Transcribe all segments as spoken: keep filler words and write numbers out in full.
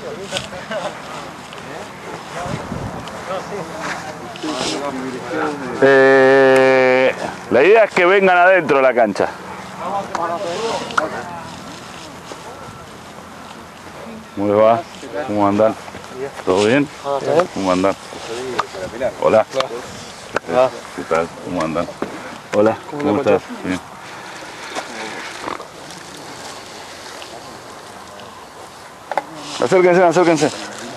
Eh, la idea es que vengan adentro de la cancha. ¿Cómo les va? ¿Cómo andan? ¿Todo bien? ¿Cómo andan? Hola. ¿Qué tal? ¿Cómo andan? Hola, ¿cómo estás? Bien. Acérquense, acérquense.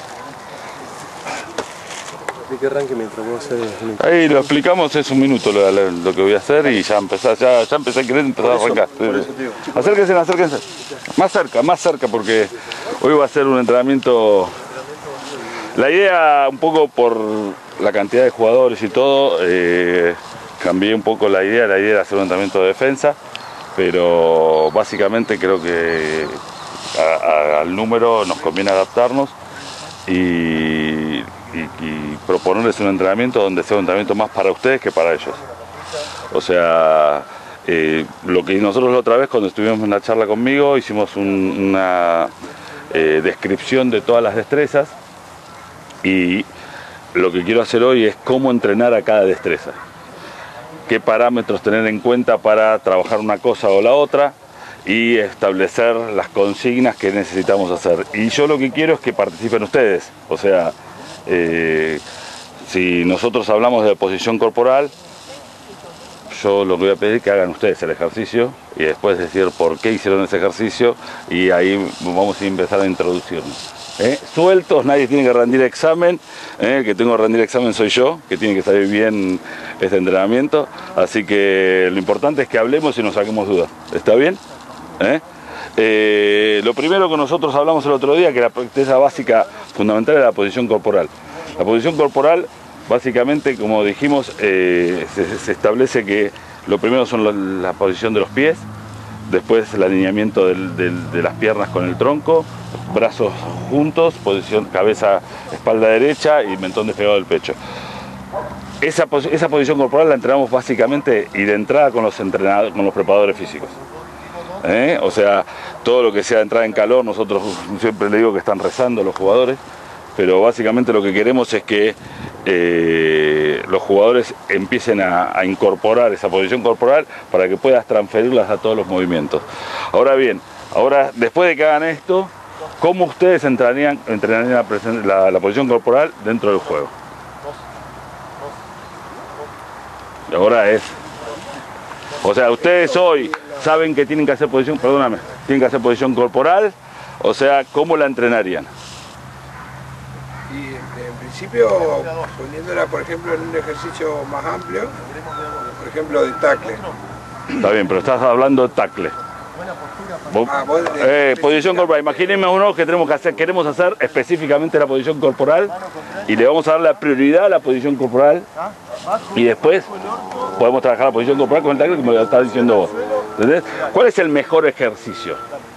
¿De qué arranque mientras vos haces? Ahí lo explicamos, es un minuto lo, lo, lo que voy a hacer y ya empezar, ya, ya empecé a querer empezar a arrancar. Acérquense, acérquense. Más cerca, más cerca porque hoy va a ser un entrenamiento. La idea, un poco por la cantidad de jugadores y todo, eh, cambié un poco la idea, la idea era hacer un entrenamiento de defensa, pero básicamente creo que a, a, al número nos conviene adaptarnos y, y, y proponerles un entrenamiento donde sea un entrenamiento más para ustedes que para ellos. O sea, eh, lo que nosotros la otra vez cuando estuvimos en la charla conmigo hicimos un, una eh, descripción de todas las destrezas y lo que quiero hacer hoy es cómo entrenar a cada destreza. Qué parámetros tener en cuenta para trabajar una cosa o la otra y establecer las consignas que necesitamos hacer. Y yo lo que quiero es que participen ustedes. O sea, eh, si nosotros hablamos de posición corporal, yo lo que voy a pedir es que hagan ustedes el ejercicio y después decir por qué hicieron ese ejercicio y ahí vamos a empezar a introducirnos. ¿Eh? Sueltos, nadie tiene que rendir examen, ¿eh? El que tengo que rendir examen soy yo, que tiene que salir bien este entrenamiento, así que lo importante es que hablemos y nos saquemos dudas, ¿está bien? ¿Eh? Eh, lo primero que nosotros hablamos el otro día, que la destreza básica fundamental es la posición corporal. La posición corporal, básicamente, como dijimos, eh, se, se establece que lo primero son la, la posición de los pies, después el alineamiento del, del, de las piernas con el tronco, brazos juntos, posición cabeza, espalda derecha y mentón despegado del pecho. Esa, esa posición corporal la entrenamos básicamente y de entrada con los entrenadores, con los preparadores físicos. ¿Eh? O sea, todo lo que sea entrar en calor, nosotros siempre le digo que están rezando los jugadores, pero básicamente lo que queremos es que eh, los jugadores empiecen a, a incorporar esa posición corporal para que puedas transferirlas a todos los movimientos. Ahora bien, ahora después de que hagan esto, ¿cómo ustedes entrenarían, entrenarían la, la, la posición corporal dentro del juego? Y ahora es, o sea, ustedes hoy saben que tienen que hacer posición, perdóname, tienen que hacer posición corporal, o sea, ¿cómo la entrenarían? Y en principio, poniéndola por ejemplo en un ejercicio más amplio, por ejemplo de tackle. Está bien, pero estás hablando de tackle. Ah, vos de, eh, posición corporal, imagínense uno que tenemos que hacer, queremos hacer específicamente la posición corporal y le vamos a dar la prioridad a la posición corporal y después podemos trabajar la posición corporal con el tackle como lo estás diciendo vos. ¿Entendés? ¿Cuál es el mejor ejercicio?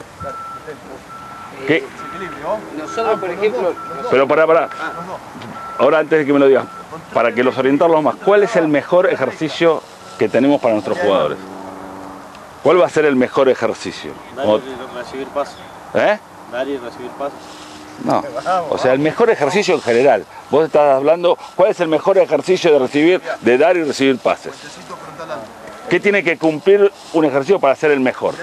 ¿Qué? Nosotros, por ejemplo... Pero para, para. Ahora antes de que me lo digas, para que los orientarlos más, ¿cuál es el mejor ejercicio que tenemos para nuestros jugadores? ¿Cuál va a ser el mejor ejercicio? Dar y recibir pasos. ¿Eh? Dar y recibir pasos. No, o sea, el mejor ejercicio en general. Vos estás hablando, ¿cuál es el mejor ejercicio de recibir, de dar y recibir pases? ¿Qué tiene que cumplir un ejercicio para ser el mejor?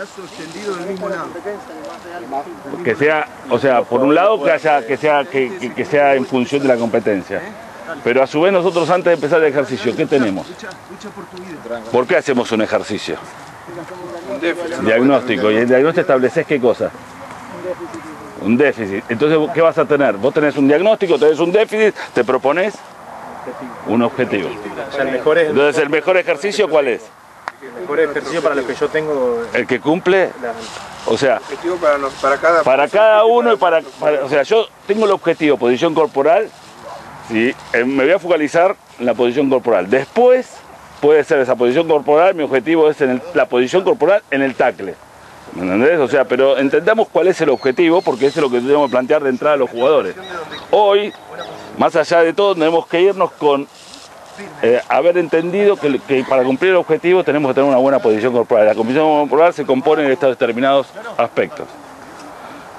Que sea, o sea, por un lado que haya, que sea, que, que, que sea en función de la competencia. Pero a su vez nosotros antes de empezar el ejercicio, ¿qué tenemos? ¿Por qué hacemos un ejercicio? un déficit. Diagnóstico. ¿Y el diagnóstico estableces qué cosa? Un déficit. Entonces, ¿qué vas a tener? Vos tenés un diagnóstico, tenés un déficit, te propones un objetivo. O sea, el mejor es, Entonces, ¿el mejor ejercicio cuál es? el mejor ejercicio para lo que yo tengo. El que cumple, o sea, Objetivo para, nos- para cada para cada uno y para, para- o sea, yo tengo el objetivo, posición corporal, ¿sí? Eh, me voy a focalizar en la posición corporal. Después puede ser esa posición corporal, mi objetivo es en el- la posición corporal en el tackle. ¿Me entendés? O sea, pero entendamos cuál es el objetivo, porque eso es lo que tenemos que plantear de entrada a los jugadores. Hoy, más allá de todo, tenemos que irnos con eh, haber entendido que, que para cumplir el objetivo tenemos que tener una buena posición corporal. La posición corporal se compone de estos determinados aspectos.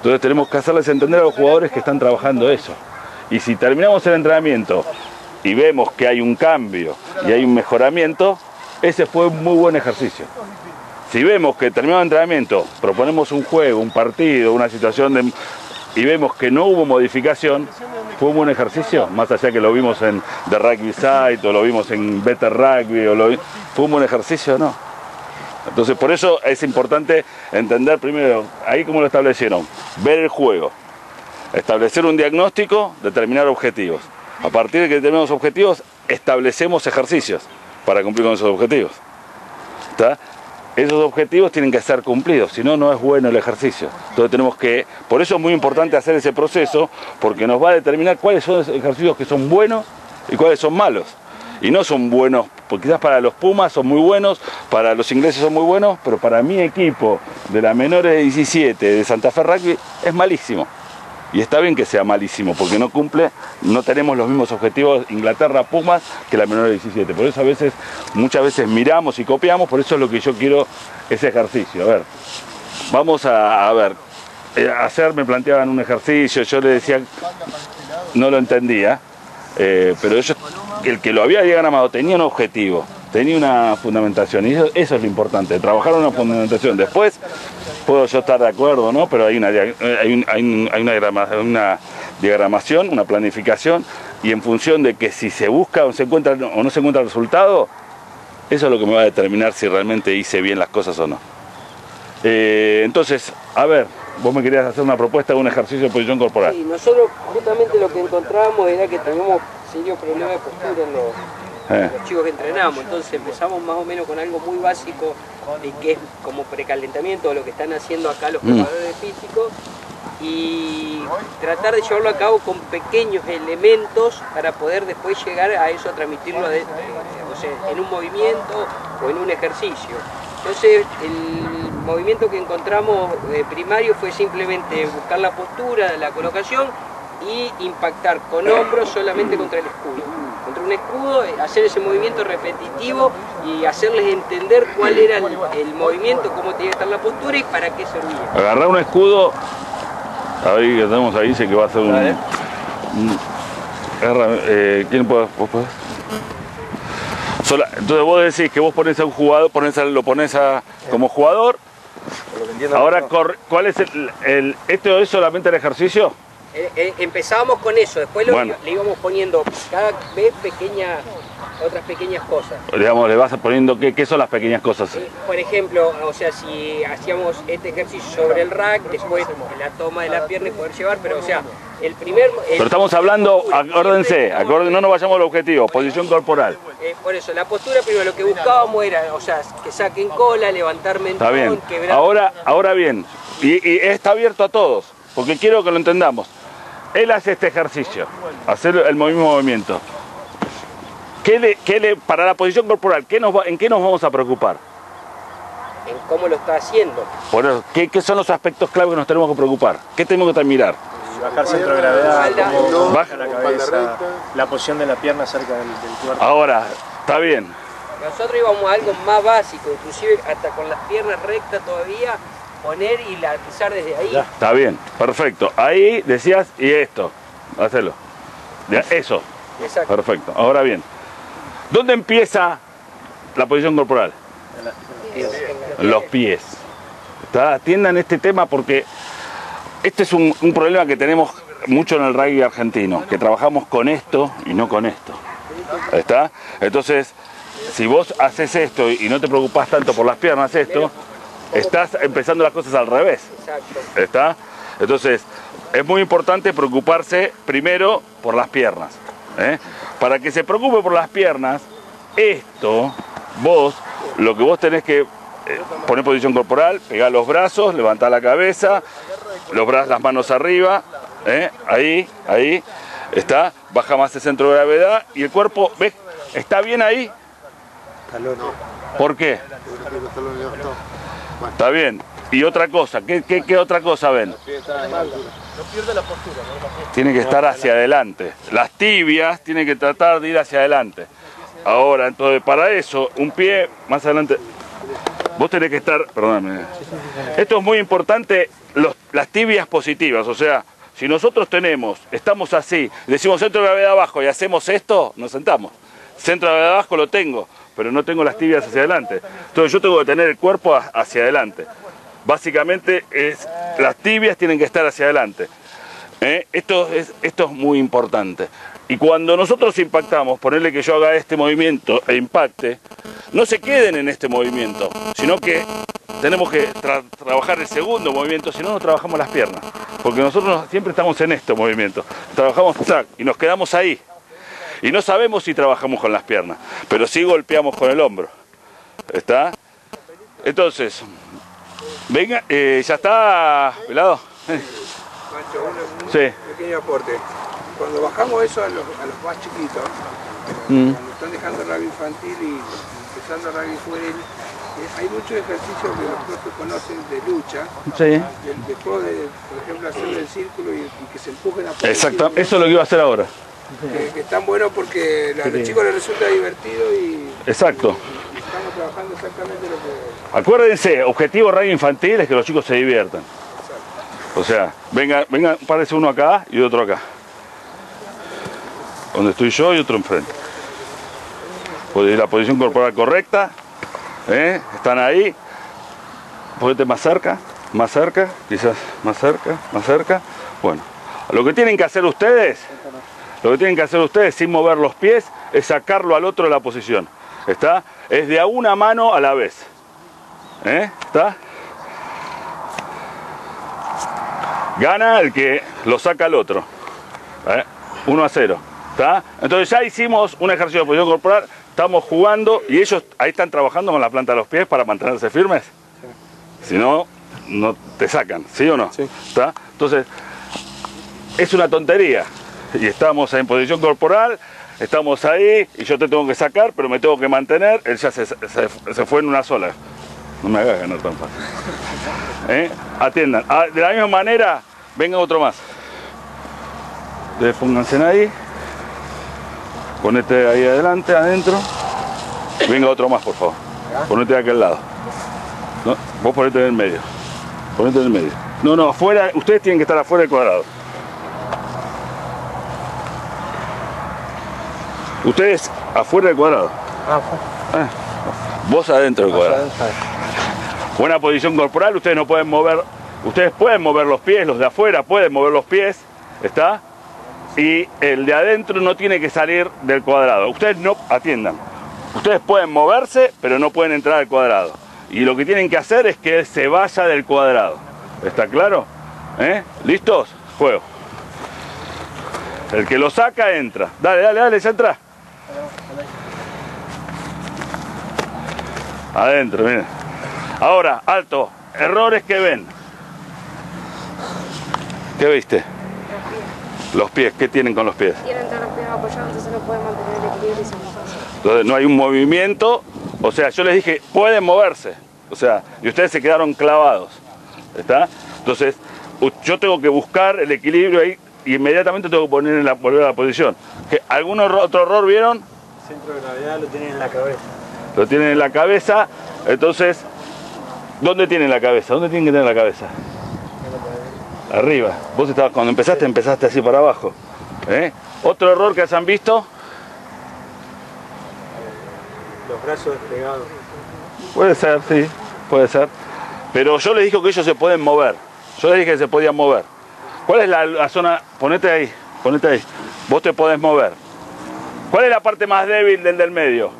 Entonces tenemos que hacerles entender a los jugadores que están trabajando eso. Y si terminamos el entrenamiento y vemos que hay un cambio y hay un mejoramiento, ese fue un muy buen ejercicio. Si vemos que terminado el entrenamiento, proponemos un juego, un partido, una situación de... y vemos que no hubo modificación, fue un buen ejercicio, más allá que lo vimos en The Rugby Site o lo vimos en Better Rugby, o lo... ¿fue un buen ejercicio o no? Entonces por eso es importante entender primero, ahí como lo establecieron, ver el juego, establecer un diagnóstico, determinar objetivos. A partir de que determinamos objetivos, establecemos ejercicios para cumplir con esos objetivos. ¿Está? Esos objetivos tienen que ser cumplidos, si no, no es bueno el ejercicio. Entonces tenemos que, por eso es muy importante hacer ese proceso, porque nos va a determinar cuáles son los ejercicios que son buenos y cuáles son malos. Y no son buenos, porque quizás para los Pumas son muy buenos, para los ingleses son muy buenos, pero para mi equipo de la menores de diecisiete de Santa Fe Rugby es malísimo. Y está bien que sea malísimo, porque no cumple, no tenemos los mismos objetivos Inglaterra Pumas que la menor de diecisiete. Por eso a veces, muchas veces miramos y copiamos, por eso es lo que yo quiero, ese ejercicio. A ver, vamos a, a ver, eh, ayer me planteaban un ejercicio, yo le decía, no lo entendía, eh, pero ellos, el que lo había diagramado tenía un objetivo, tenía una fundamentación, y eso, eso es lo importante, trabajar una fundamentación. Después, puedo yo estar de acuerdo, ¿no? Pero hay una, hay un, hay un, hay una, diagrama, una diagramación, una planificación, y en función de que si se busca o se encuentra o no se encuentra el resultado, eso es lo que me va a determinar si realmente hice bien las cosas o no. Eh, entonces, a ver, vos me querías hacer una propuesta de un ejercicio de posición corporal. Sí, nosotros justamente lo que encontrábamos era que teníamos serios problemas de postura en los... Eh. los chicos que entrenamos, entonces empezamos más o menos con algo muy básico y que es como precalentamiento de lo que están haciendo acá los preparadores mm. físicos, y tratar de llevarlo a cabo con pequeños elementos para poder después llegar a eso, a transmitirlo de, o sea, en un movimiento o en un ejercicio. Entonces el movimiento que encontramos eh, primario fue simplemente buscar la postura, la colocación y impactar con hombros solamente contra el escudo. Contra un escudo, hacer ese movimiento repetitivo y hacerles entender cuál era el, el movimiento, cómo tenía que estar la postura y para qué servía. Agarrar un escudo, ahí que tenemos ahí, dice que va a ser un... un agarra, eh, ¿quién puede? ¿Vos podés? Sola, entonces vos decís que vos pones a un jugador, pones a, lo pones a, como jugador. Ahora, ¿cuál es el, el, esto es solamente el ejercicio? Eh, eh, empezábamos con eso, después lo, bueno. le íbamos poniendo cada vez pequeñas, otras pequeñas cosas. Digamos, le vas poniendo, ¿qué, qué son las pequeñas cosas? Eh, por ejemplo, o sea, si hacíamos este ejercicio sobre el rack, después la toma de la pierna y poder llevar, pero o sea, el primer... El, pero estamos hablando, acuérdense, acuérdense, no nos vayamos al objetivo, posición corporal. Eh, por eso, la postura primero lo que buscábamos era, o sea, que saquen cola, levantar mentón, está bien. quebrar... Ahora, ahora bien, y, y está abierto a todos, porque quiero que lo entendamos. Él hace este ejercicio, hacer el mismo movimiento. ¿Qué le, qué le, para la posición corporal, ¿qué nos va, ¿en qué nos vamos a preocupar? En cómo lo está haciendo. Por eso, ¿qué, ¿qué son los aspectos clave que nos tenemos que preocupar? ¿Qué tenemos que mirar? Bajar centro de gravedad, cómo baja la cabeza, la posición de la pierna cerca del, del cuerpo. Ahora, está bien. Nosotros íbamos a algo más básico, inclusive hasta con las piernas rectas todavía, poner y pisar desde ahí. Ya. Está bien, perfecto. Ahí decías, y esto, hacelo. Ya, eso. Exacto. Perfecto. Ahora bien, ¿dónde empieza la posición corporal? En los pies. ¿Está? Atiendan este tema porque este es un, un problema que tenemos mucho en el rugby argentino, que trabajamos con esto y no con esto. ¿Está? Entonces, si vos haces esto y no te preocupás tanto por las piernas, esto, estás empezando las cosas al revés. ¿Está? Entonces, es muy importante preocuparse primero por las piernas. ¿eh? Para que se preocupe por las piernas, esto, vos, lo que vos tenés que eh, poner posición corporal, pegar los brazos, levantar la cabeza, los brazos, las manos arriba, ¿eh? ahí, ahí, está, baja más el centro de gravedad y el cuerpo, ¿ves? ¿Está bien ahí? ¿Por qué? Está bien. Y otra cosa, ¿qué, qué, qué otra cosa ven? Tiene que estar hacia adelante. Las tibias tienen que tratar de ir hacia adelante. Ahora, entonces, para eso, un pie más adelante. Vos tenés que estar, perdóname, esto es muy importante, los, las tibias positivas, o sea, si nosotros tenemos, estamos así, decimos centro de gravedad abajo y hacemos esto, nos sentamos. Centro de gravedad abajo lo tengo, pero no tengo las tibias hacia adelante. Entonces yo tengo que tener el cuerpo hacia adelante. Básicamente es, las tibias tienen que estar hacia adelante. ¿Eh? Esto, es, esto es muy importante. Y cuando nosotros impactamos, ponerle que yo haga este movimiento e impacte, no se queden en este movimiento, sino que tenemos que tra trabajar el segundo movimiento, si no, no trabajamos las piernas. Porque nosotros siempre estamos en este movimiento. Trabajamos track y nos quedamos ahí. Y no sabemos si trabajamos con las piernas, pero sí golpeamos con el hombro. ¿Está? Entonces, venga, eh, ¿ya está, Pelado? Pancho, un, un Sí. pequeño aporte. Cuando bajamos eso a los, a los más chiquitos, Mm. cuando están dejando rugby infantil y empezando rugby juvenil, eh, hay muchos ejercicios que los profes conocen de lucha, Sí. de, de juego de, por ejemplo, hacer el círculo y, y que se empujen a por el Exacto, círculo, eso es lo que iba a hacer ahora. que, que están buenos porque a los chicos les resulta divertido y, Exacto. y estamos trabajando exactamente lo que... Acuérdense, objetivo rugby infantil es que los chicos se diviertan. O sea, venga, venga, parece uno acá y otro acá. Donde estoy yo y otro enfrente. Pues la posición corporal correcta. ¿Eh? Están ahí. Ponete más cerca, más cerca, quizás más cerca, más cerca. Bueno, lo que tienen que hacer ustedes, lo que tienen que hacer ustedes sin mover los pies, es sacarlo al otro de la posición. ¿Está? Es de a una mano a la vez. ¿Eh? ¿Está? Gana el que lo saca al otro. ¿Eh? uno a cero. ¿Está? Entonces ya hicimos un ejercicio de posición corporal, estamos jugando y ellos ahí están trabajando con la planta de los pies para mantenerse firmes. Sí. Si no, no te sacan, ¿sí o no? Sí. ¿Está? Entonces, es una tontería. Y estamos en posición corporal, estamos ahí y yo te tengo que sacar, pero me tengo que mantener. Él ya se, se, se fue en una sola. No me hagas ganar tan fácil. ¿Eh? Atiendan. Ah, de la misma manera, venga otro más. Ustedes pónganse ahí. Ponete ahí adelante, adentro. Venga otro más, por favor. Ponete de aquel lado. No, vos ponete en el medio. Ponete en el medio. No, no, afuera. Ustedes tienen que estar afuera del cuadrado. Ustedes afuera del cuadrado. Ah, vos adentro del cuadrado. Buena posición corporal, ustedes no pueden mover, ustedes pueden mover los pies, los de afuera pueden mover los pies, ¿está? Y el de adentro no tiene que salir del cuadrado. Ustedes no atiendan. Ustedes pueden moverse, pero no pueden entrar al cuadrado. Y lo que tienen que hacer es que se vaya del cuadrado. ¿Está claro? ¿Eh? ¿Listos? Juego. El que lo saca entra. Dale, dale, dale, ya entra. Adentro, miren. Ahora, alto. Errores que ven. ¿Qué viste? Los pies, ¿qué tienen con los pies? Tienen todos los pies apoyados, entonces no pueden mantener el equilibrio y se nos pasa. Entonces no hay un movimiento, o sea, yo les dije, pueden moverse, o sea, y ustedes se quedaron clavados, ¿está? Entonces, yo tengo que buscar el equilibrio ahí y inmediatamente tengo que poner en la, volver a la posición. ¿Qué, ¿Algún otro error vieron? El centro de gravedad lo tienen en la cabeza. Lo tienen en la cabeza, entonces, ¿dónde tienen la cabeza? ¿Dónde tienen que tener la cabeza? Arriba. Vos estabas, cuando empezaste, empezaste así para abajo. ¿Eh? ¿Otro error que hayan visto? Los brazos desplegados. Puede ser, sí, puede ser. Pero yo les dije que ellos se pueden mover. Yo les dije que se podían mover. ¿Cuál es la, la zona? Ponete ahí, ponete ahí. Vos te podés mover. ¿Cuál es la parte más débil del del medio?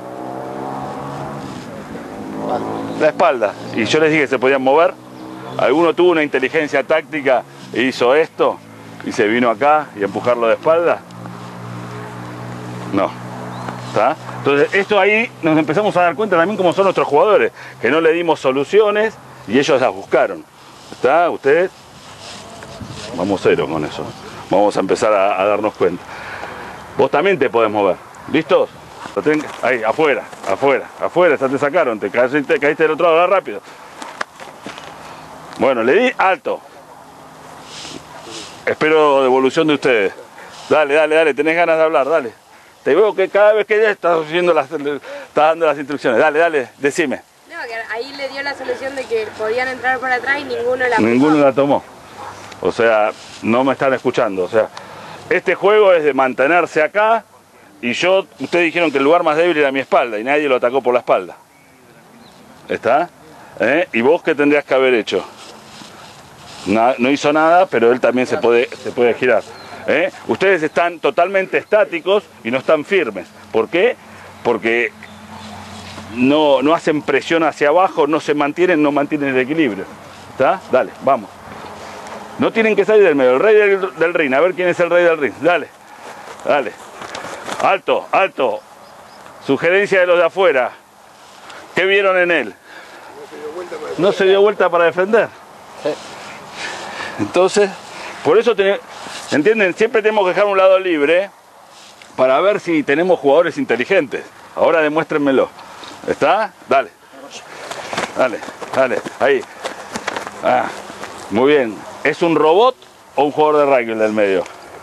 La espalda. Y yo les dije que se podían mover. Alguno tuvo una inteligencia táctica e hizo esto y se vino acá y empujarlo de espalda. No. ¿Está? Entonces esto ahí nos empezamos a dar cuenta también cómo son nuestros jugadores, que no le dimos soluciones y ellos las buscaron. ¿Está? Ustedes, vamos cero con eso. Vamos a empezar a, a darnos cuenta. Vos también te podés mover. ¿Listos? Ahí, afuera, afuera, afuera, ya te sacaron, te caíste, caíste del otro lado, rápido. Bueno, le di alto. Espero devolución de ustedes. Dale, dale, dale, tenés ganas de hablar, dale. Te veo que cada vez que ya estás, haciendo las, estás dando las instrucciones. Dale, dale, decime. No, que ahí le dio la solución de que podían entrar por atrás y ninguno la Ninguno la tomó. O sea, no me están escuchando. O sea, este juego es de mantenerse acá y yo, ustedes dijeron que el lugar más débil era mi espalda y nadie lo atacó por la espalda. ¿Está? ¿Eh? ¿Y vos qué tendrías que haber hecho? No, no hizo nada, pero él también se puede, se puede girar. ¿Eh? Ustedes están totalmente estáticos y no están firmes. ¿Por qué? Porque no, no hacen presión hacia abajo, no se mantienen, no mantienen el equilibrio. ¿Está? Dale, vamos. No tienen que salir del medio. El rey del, del ring, a ver quién es el rey del ring. Dale, dale. Alto, alto. Sugerencia de los de afuera. ¿Qué vieron en él? No se dio vuelta para defender. Entonces, por eso, ten, ¿entienden? Siempre tenemos que dejar un lado libre para ver si tenemos jugadores inteligentes. Ahora demuéstrenmelo. ¿Está? Dale. Dale, dale. Ahí. Ah, muy bien. ¿Es un robot o un jugador de rugby el del medio?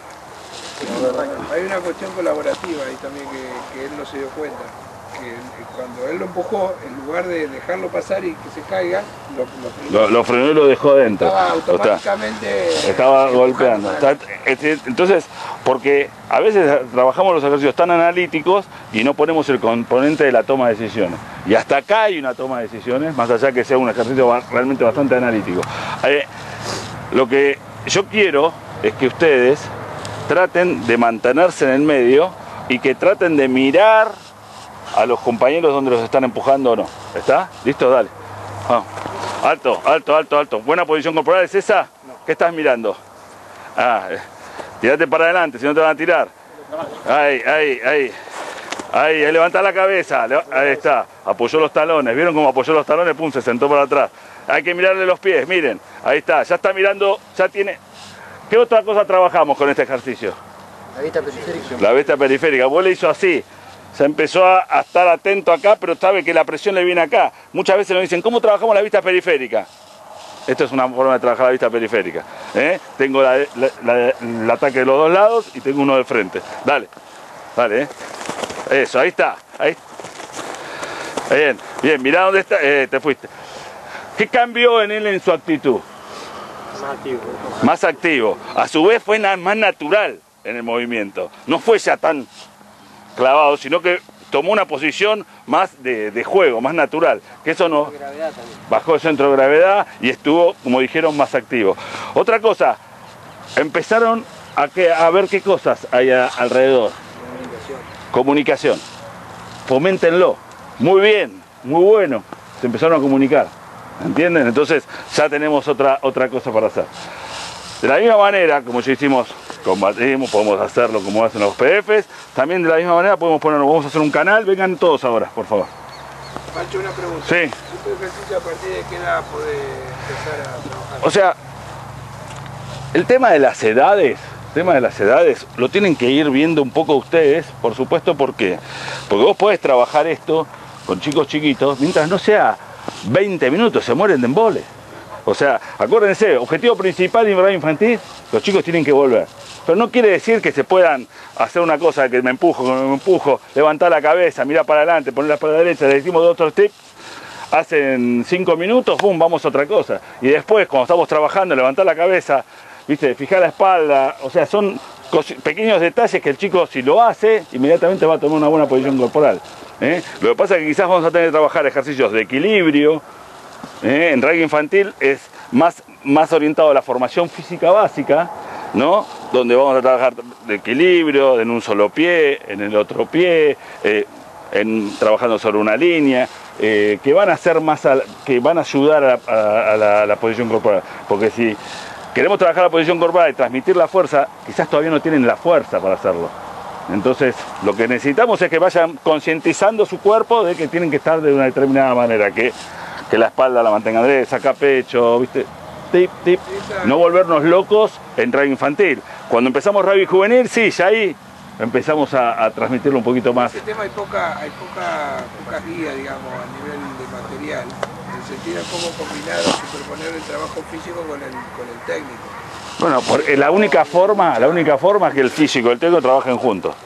Hay una cuestión colaborativa ahí también que, que él no se dio cuenta. Que cuando él lo empujó, en lugar de dejarlo pasar y que se caiga, lo, lo frenó. Lo, lo frenó y lo dejó dentro. Estaba automáticamente... Está, estaba golpeando. Está, entonces, porque a veces trabajamos los ejercicios tan analíticos y no ponemos el componente de la toma de decisiones. Y hasta acá hay una toma de decisiones, más allá que sea un ejercicio realmente bastante analítico. Eh, lo que yo quiero es que ustedes traten de mantenerse en el medio y que traten de mirar a los compañeros donde los están empujando o no. ¿Está? ¿Listo? Dale. Vamos. Alto, alto, alto, alto. ¿Buena posición corporal es esa? No. ¿Qué estás mirando? Ah, eh. Tirate para adelante, si no te van a tirar. Ahí, ahí, ahí. Ahí, ahí, levanta la cabeza. Ahí está. Apoyó los talones. ¿Vieron cómo apoyó los talones? Pum, se sentó para atrás. Hay que mirarle los pies, miren. Ahí está. Ya está mirando, ya tiene... ¿Qué otra cosa trabajamos con este ejercicio? La vista periférica. La vista periférica. Vos le hizo así. Se empezó a, a estar atento acá, pero sabe que la presión le viene acá. Muchas veces nos dicen, ¿cómo trabajamos la vista periférica? Esto es una forma de trabajar la vista periférica. ¿Eh? Tengo la, la, la, el ataque de los dos lados y tengo uno de frente. Dale, dale. ¿eh? Eso, ahí está. Ahí. Bien, bien, mirá dónde está. Eh, te fuiste. ¿Qué cambió en él en su actitud? Más activo. Más activo. A su vez fue más natural en el movimiento. No fue ya tan clavado, sino que tomó una posición más de, de juego, más natural, que eso no bajó el centro de gravedad y estuvo, como dijeron, más activo. Otra cosa, empezaron a, que, a ver qué cosas hay a, alrededor. Comunicación. Comunicación. Foméntenlo. Muy bien, muy bueno. Se empezaron a comunicar, ¿entienden? Entonces ya tenemos otra, otra cosa para hacer. De la misma manera, como ya hicimos, combatimos, podemos hacerlo como hacen los P Fs, también de la misma manera podemos poner, vamos a hacer un canal, vengan todos ahora, por favor. Pancho, una pregunta. Sí. ¿Este ejercicio a partir de qué edad puede empezar a trabajar? O sea, el tema de las edades, el tema de las edades, lo tienen que ir viendo un poco ustedes, por supuesto, ¿por qué? Porque vos podés trabajar esto con chicos chiquitos, mientras no sea veinte minutos, se mueren de embole. O sea, acuérdense, objetivo principal de horario infantil, los chicos tienen que volver. Pero no quiere decir que se puedan hacer una cosa, que me empujo, que me empujo, levantar la cabeza, mirar para adelante, ponerla para la derecha, le decimos dos, tres tips, hacen cinco minutos, boom, vamos a otra cosa. Y después, cuando estamos trabajando, levantar la cabeza, viste, fijar la espalda, o sea, son pequeños detalles que el chico, si lo hace, inmediatamente va a tomar una buena posición corporal. ¿eh? Lo que pasa es que quizás vamos a tener que trabajar ejercicios de equilibrio. ¿eh? En rugby infantil es más, más orientado a la formación física básica, ¿no? Donde vamos a trabajar de equilibrio, en un solo pie, en el otro pie, eh, en, trabajando sobre una línea, eh, que van a ser más, a, que van a ayudar a, a, a, la, a la posición corporal. Porque si queremos trabajar la posición corporal y transmitir la fuerza, quizás todavía no tienen la fuerza para hacerlo. Entonces, lo que necesitamos es que vayan concientizando su cuerpo de que tienen que estar de una determinada manera, que, que la espalda la mantengan derecha, saca pecho, ¿viste? Tip, tip. No volvernos locos en rugby infantil. Cuando empezamos rugby juvenil, sí, ya ahí empezamos a, a transmitirlo un poquito más. En este tema hay poca, hay poca, poca guía, digamos, a nivel de material, en el sentido de cómo combinar o superponer el trabajo físico con el, con el técnico. Bueno, por, la única forma, la única forma es que el físico y el técnico trabajen juntos.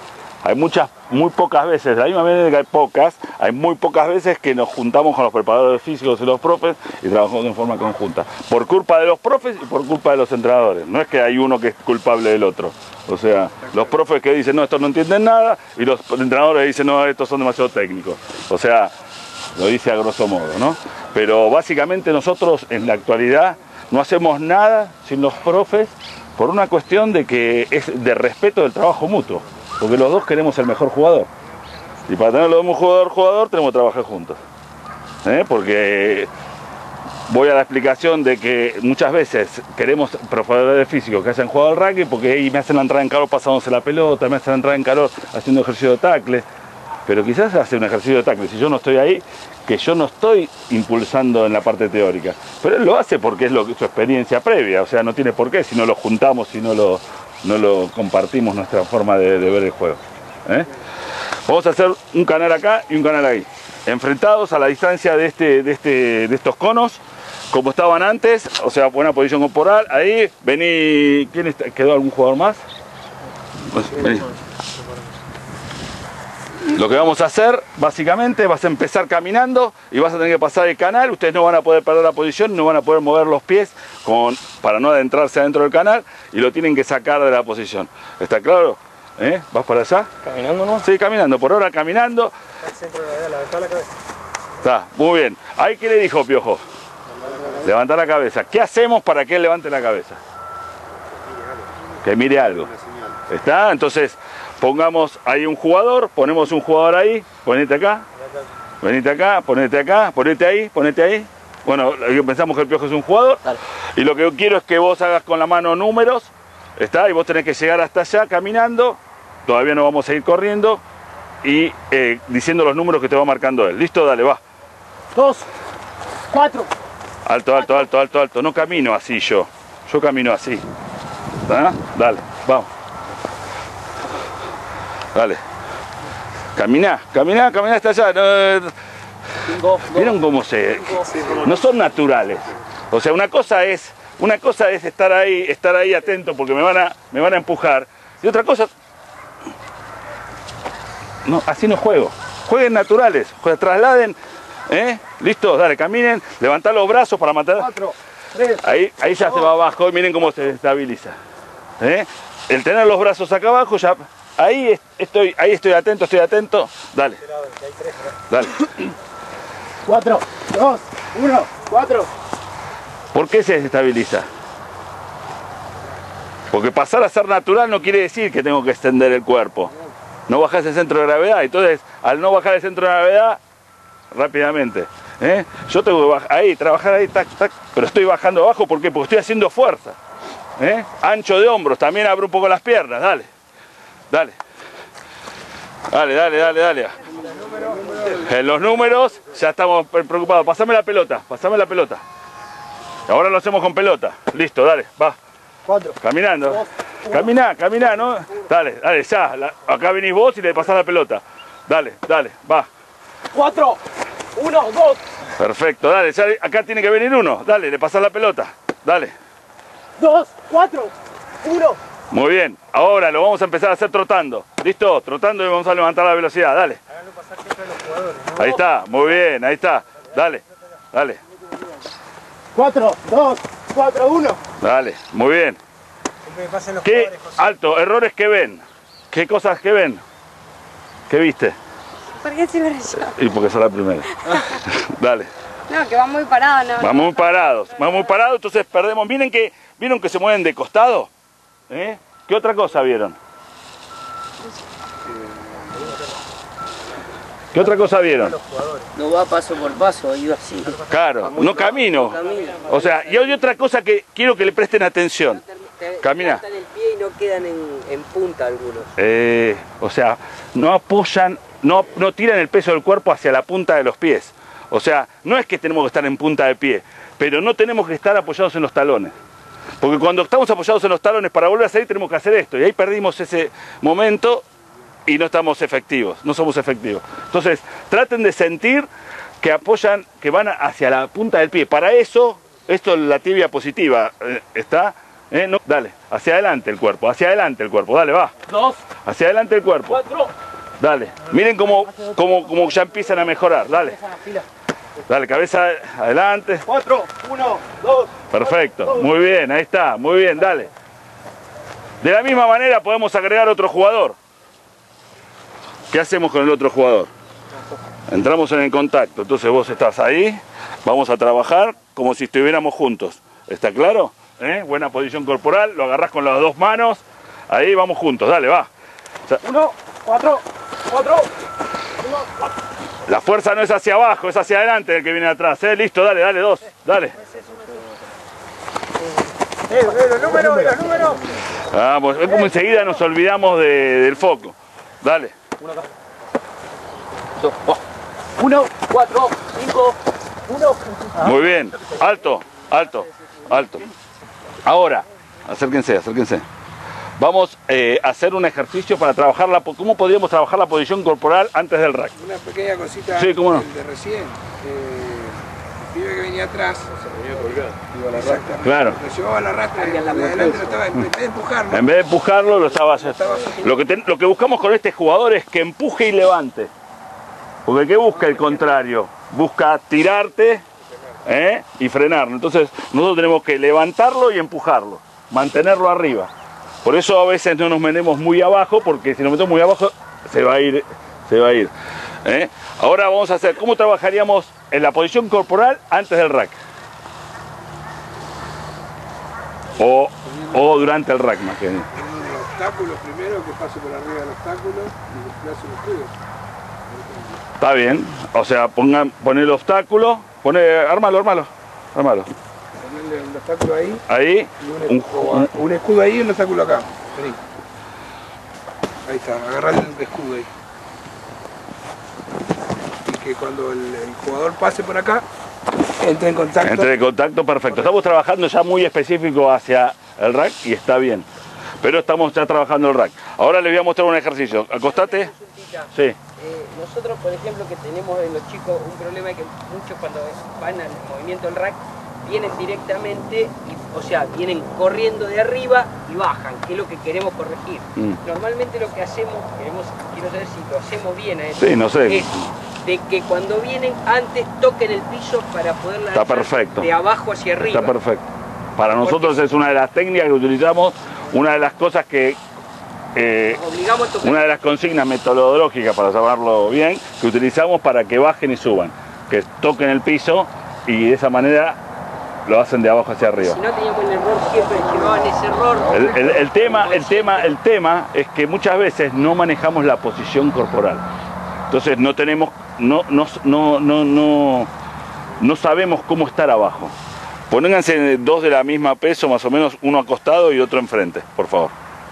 Hay muchas, muy pocas veces, de la misma manera que hay pocas, hay muy pocas veces que nos juntamos con los preparadores físicos y los profes y trabajamos en forma conjunta. Por culpa de los profes y por culpa de los entrenadores. No es que hay uno que es culpable del otro. O sea, los profes que dicen, no, estos no entienden nada, y los entrenadores dicen, no, estos son demasiado técnicos. O sea, lo dice a grosso modo, ¿no? Pero básicamente nosotros en la actualidad no hacemos nada sin los profes por una cuestión de que es de respeto del trabajo mutuo. Porque los dos queremos el mejor jugador. Y para tener los dos jugador jugador tenemos que trabajar juntos. ¿Eh? Porque voy a la explicación de que muchas veces queremos preparadores físicos que hayan jugado al rugby porque ahí me hacen la entrada en calor pasándose la pelota, me hacen la entrada en calor haciendo ejercicio de tackle. Pero quizás hace un ejercicio de tackle, si yo no estoy ahí, que yo no estoy impulsando en la parte teórica. Pero él lo hace porque es lo, su experiencia previa, o sea, no tiene por qué si no lo juntamos, si no lo... no lo compartimos nuestra forma de, de ver el juego. ¿Eh? Vamos a hacer un canal acá y un canal ahí, enfrentados a la distancia de, este, de, este, de estos conos, como estaban antes, o sea, buena posición corporal. Ahí, vení, ¿quién está? ¿Quedó algún jugador más? Pues, vení. Lo que vamos a hacer, básicamente, vas a empezar caminando y vas a tener que pasar el canal. Ustedes no van a poder perder la posición, no van a poder mover los pies con, para no adentrarse adentro del canal y lo tienen que sacar de la posición. ¿Está claro? ¿Eh? ¿Vas para allá? ¿Caminando, no? Sí, caminando. Por ahora caminando. Al centro de la idea, levantar la cabeza. Está, muy bien. ¿Ahí qué le dijo Piojo? Levantar la cabeza. ¿Qué hacemos para que él levante la cabeza? Que mire algo. ¿Está? Entonces... pongamos ahí un jugador, ponemos un jugador ahí, ponete acá, venite acá, ponete acá, ponete ahí, ponete ahí. Bueno, pensamos que el Piojo es un jugador. Dale. Y lo que yo quiero es que vos hagas con la mano números, ¿está? Y vos tenés que llegar hasta allá caminando, todavía no vamos a ir corriendo, y eh, diciendo los números que te va marcando él. ¿Listo? Dale, va. Dos, cuatro. Alto, alto, alto, alto, alto. No camino así yo, yo camino así. ¿Está? Dale, vamos. Dale. Camina, camina, camina hasta allá. No, cinco, ¿vieron cómo se...? Cinco. No son naturales. O sea, una cosa es, una cosa es estar ahí, estar ahí atento porque me van a, me van a empujar. Y otra cosa... No, así no juego. Jueguen naturales, jueguen, trasladen. ¿Eh? ¿Listo? Dale, caminen, levantad los brazos para matar. Cuatro, tres, ahí, ahí ya dos, se va abajo y miren cómo se estabiliza. ¿Eh? El tener los brazos acá abajo ya... Ahí estoy, ahí estoy atento, estoy atento. Dale. Dale. Cuatro, dos, uno, cuatro. ¿Por qué se desestabiliza? Porque pasar a ser natural no quiere decir que tengo que extender el cuerpo. No bajás el centro de gravedad. Entonces, al no bajar el centro de gravedad, rápidamente. ¿eh? Yo tengo que bajar ahí, trabajar ahí, tac, tac. Pero estoy bajando abajo, ¿por qué? Porque estoy haciendo fuerza. ¿eh? Ancho de hombros, también abro un poco las piernas, dale. Dale, dale, dale, dale, dale. En los números ya estamos preocupados. Pasame la pelota, pasame la pelota. Ahora lo hacemos con pelota. Listo, dale, va. Cuatro. Caminando. Dos, Caminá, caminá, ¿no? Dale, dale, ya. La, acá venís vos y le pasás la pelota. Dale, dale, va. Cuatro, uno, dos. Perfecto, dale, ya, acá tiene que venir uno. Dale, le pasás la pelota. Dale. Dos, cuatro, uno. Muy bien, ahora lo vamos a empezar a hacer trotando. ¿Listo? Trotando y vamos a levantar la velocidad, dale. Háganlo pasar siempre a los jugadores, ¿no? Ahí está, muy bien, ahí está. Dale, dale. Cuatro, dos, cuatro, uno. Dale, muy bien. Siempre me pasen los ¿Qué? jugadores, José. Alto, errores que ven. ¿Qué cosas que ven? ¿Qué viste? ¿Por qué siempre yo? Y porque sos la primera. Dale. No, que van muy parados, ¿no? Vamos muy parados, vamos muy parados, entonces perdemos. Miren que, ¿vieron que se mueven de costado? ¿Eh? ¿Qué otra cosa vieron? ¿Qué otra cosa vieron? No va paso por paso, iba así. Claro, no camino. O sea, y hay otra cosa que quiero que le presten atención. Camina. Levantan el pie y no quedan en, en punta algunos. Eh, o sea, no apoyan, no, no tiran el peso del cuerpo hacia la punta de los pies. O sea, no es que tenemos que estar en punta de pie, pero no tenemos que estar apoyados en los talones. Porque cuando estamos apoyados en los talones para volver a salir tenemos que hacer esto. Y ahí perdimos ese momento y no estamos efectivos, no somos efectivos. Entonces, traten de sentir que apoyan, que van hacia la punta del pie. Para eso, esto es la tibia positiva, ¿está? ¿Eh? No, dale, hacia adelante el cuerpo, hacia adelante el cuerpo, dale, va. Dos. Hacia adelante el cuerpo. Cuatro. Dale. Miren cómo, cómo, cómo ya empiezan a mejorar, dale. Dale, cabeza adelante. Cuatro, uno, dos. Perfecto, muy bien, ahí está, muy bien, dale. De la misma manera podemos agregar otro jugador. ¿Qué hacemos con el otro jugador? Entramos en el contacto, entonces vos estás ahí, vamos a trabajar como si estuviéramos juntos. ¿Está claro? ¿Eh? Buena posición corporal, lo agarrás con las dos manos, ahí vamos juntos, dale, va. O sea, Uno, cuatro, cuatro. Uno, cuatro. la fuerza no es hacia abajo, es hacia adelante el que viene atrás, ¿eh? Listo, dale, dale, dos, dale. Eh, eh, los números, los números. Vamos, es como enseguida nos olvidamos de, del foco. Dale. Uno, acá. Dos, oh. Uno, cuatro, cinco, uno. Muy bien, alto, alto, alto. Ahora, acérquense, acérquense. Vamos eh, a hacer un ejercicio para trabajar la... ¿Cómo podríamos trabajar la posición corporal antes del rack? Una pequeña cosita Sí, cómo no. de recién. Eh, el pibe que venía atrás. Se venía colgado. Exactamente. Claro. Lo llevaba a la rastra y adelante lo estaba, en vez de empujarlo. En vez de empujarlo, lo estaba haciendo. Lo que, ten, lo que buscamos con este jugador es que empuje y levante. Porque ¿qué busca el contrario? Busca tirarte ¿eh? y frenarlo. Entonces nosotros tenemos que levantarlo y empujarlo. Mantenerlo arriba. Por eso a veces no nos metemos muy abajo, porque si nos metemos muy abajo se va a ir. Se va a ir. ¿eh? Ahora vamos a hacer, ¿cómo trabajaríamos en la posición corporal antes del rack? O, o durante el rack más que bien. Un obstáculo primero, que pase por arriba del obstáculo y desplace los pies. Está bien, o sea, pongan, pon el obstáculo, pone, ármalo, ármalo, ármalo. Ponerle un obstáculo ahí. Ahí, Y un, un, un, un escudo ahí y un obstáculo acá. Vení. Ahí está, agarrar el escudo ahí. Y que cuando el, el jugador pase por acá, entre en contacto. entre en contacto, perfecto. Estamos trabajando ya muy específico hacia el rack y está bien. Pero estamos ya trabajando el rack. Ahora les voy a mostrar un ejercicio. Acostate. Sí. Eh, nosotros, por ejemplo, que tenemos en los chicos un problema que muchos cuando van al movimiento del rack vienen directamente, y, o sea, vienen corriendo de arriba y bajan, que es lo que queremos corregir. Mm. Normalmente lo que hacemos, queremos, quiero saber si lo hacemos bien a eso, sí, no sé. es de que cuando vienen antes toquen el piso para poder Está perfecto. de abajo hacia arriba. Está perfecto. Para nosotros Porque... es una de las técnicas que utilizamos, una de las cosas que Eh, una de las consignas metodológicas, para llamarlo bien, que utilizamos para que bajen y suban, que toquen el piso y de esa manera lo hacen de abajo hacia arriba. Si no teníamos el error, siempre llevaban ese error. El, el, el, tema, el, tema, el tema es que muchas veces no manejamos la posición corporal. Entonces no tenemos, no, no, no, no, no, no sabemos cómo estar abajo. Pónganse dos de la misma peso, más o menos, uno acostado y otro enfrente, por favor.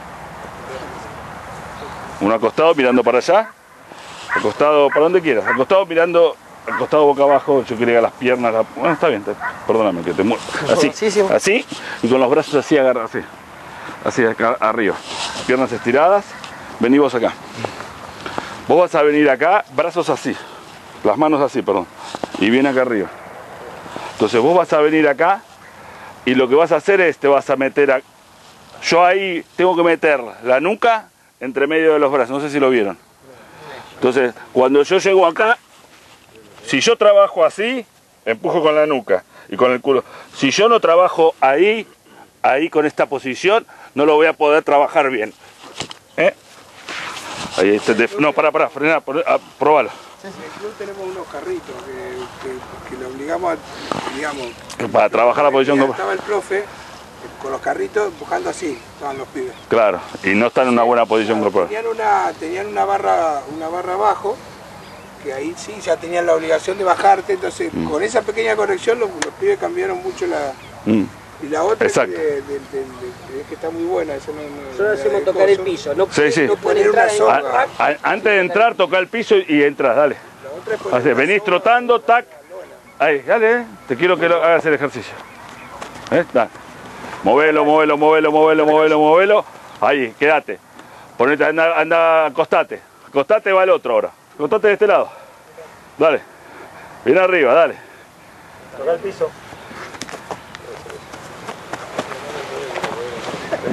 Uno acostado mirando para allá, acostado para donde quieras, acostado mirando, acostado boca abajo, yo quería las piernas, la... bueno, está bien, te... perdóname que te muero, así, así, y con los brazos así agarra, así, así acá arriba, piernas estiradas, vení vos acá, vos vas a venir acá, brazos así, las manos así, perdón, y viene acá arriba, entonces vos vas a venir acá, y lo que vas a hacer es, te vas a meter, a... yo ahí tengo que meter la nuca, entre medio de los brazos, no sé si lo vieron. Entonces, cuando yo llego acá, si yo trabajo así, empujo con la nuca y con el culo. Si yo no trabajo ahí, ahí con esta posición, no lo voy a poder trabajar bien. ¿Eh? Ahí, este, de, no, para, para, frená, probalo. En el club tenemos unos carritos que, que, que le obligamos a, digamos... Para trabajar la posición. Estaba el profe con los carritos empujando así, estaban los pibes. Claro, y no están en una buena posición claro, corporal. Tenían una, tenían una barra, una barra abajo, que ahí sí ya tenían la obligación de bajarte, entonces mm. con esa pequeña corrección los, los pibes cambiaron mucho la... Mm. Y la otra es de, de, de, de, de, que está muy buena. Eso no, no, Nosotros hacemos tocar el piso, no, sí, sí. no poner una soga. A, a, antes de entrar, toca el piso y, y entras, dale. Así, venís soga, trotando, tac. Ahí, dale, eh. Te quiero que lo, hagas el ejercicio. ¿Eh? Dale. Movelo, movelo, movelo, movelo, movelo, movelo. Ahí, quédate. Ponete, anda, anda, acostate. Acostate, va el otro ahora. Acostate de este lado. Dale. Bien arriba, dale. Toca el piso.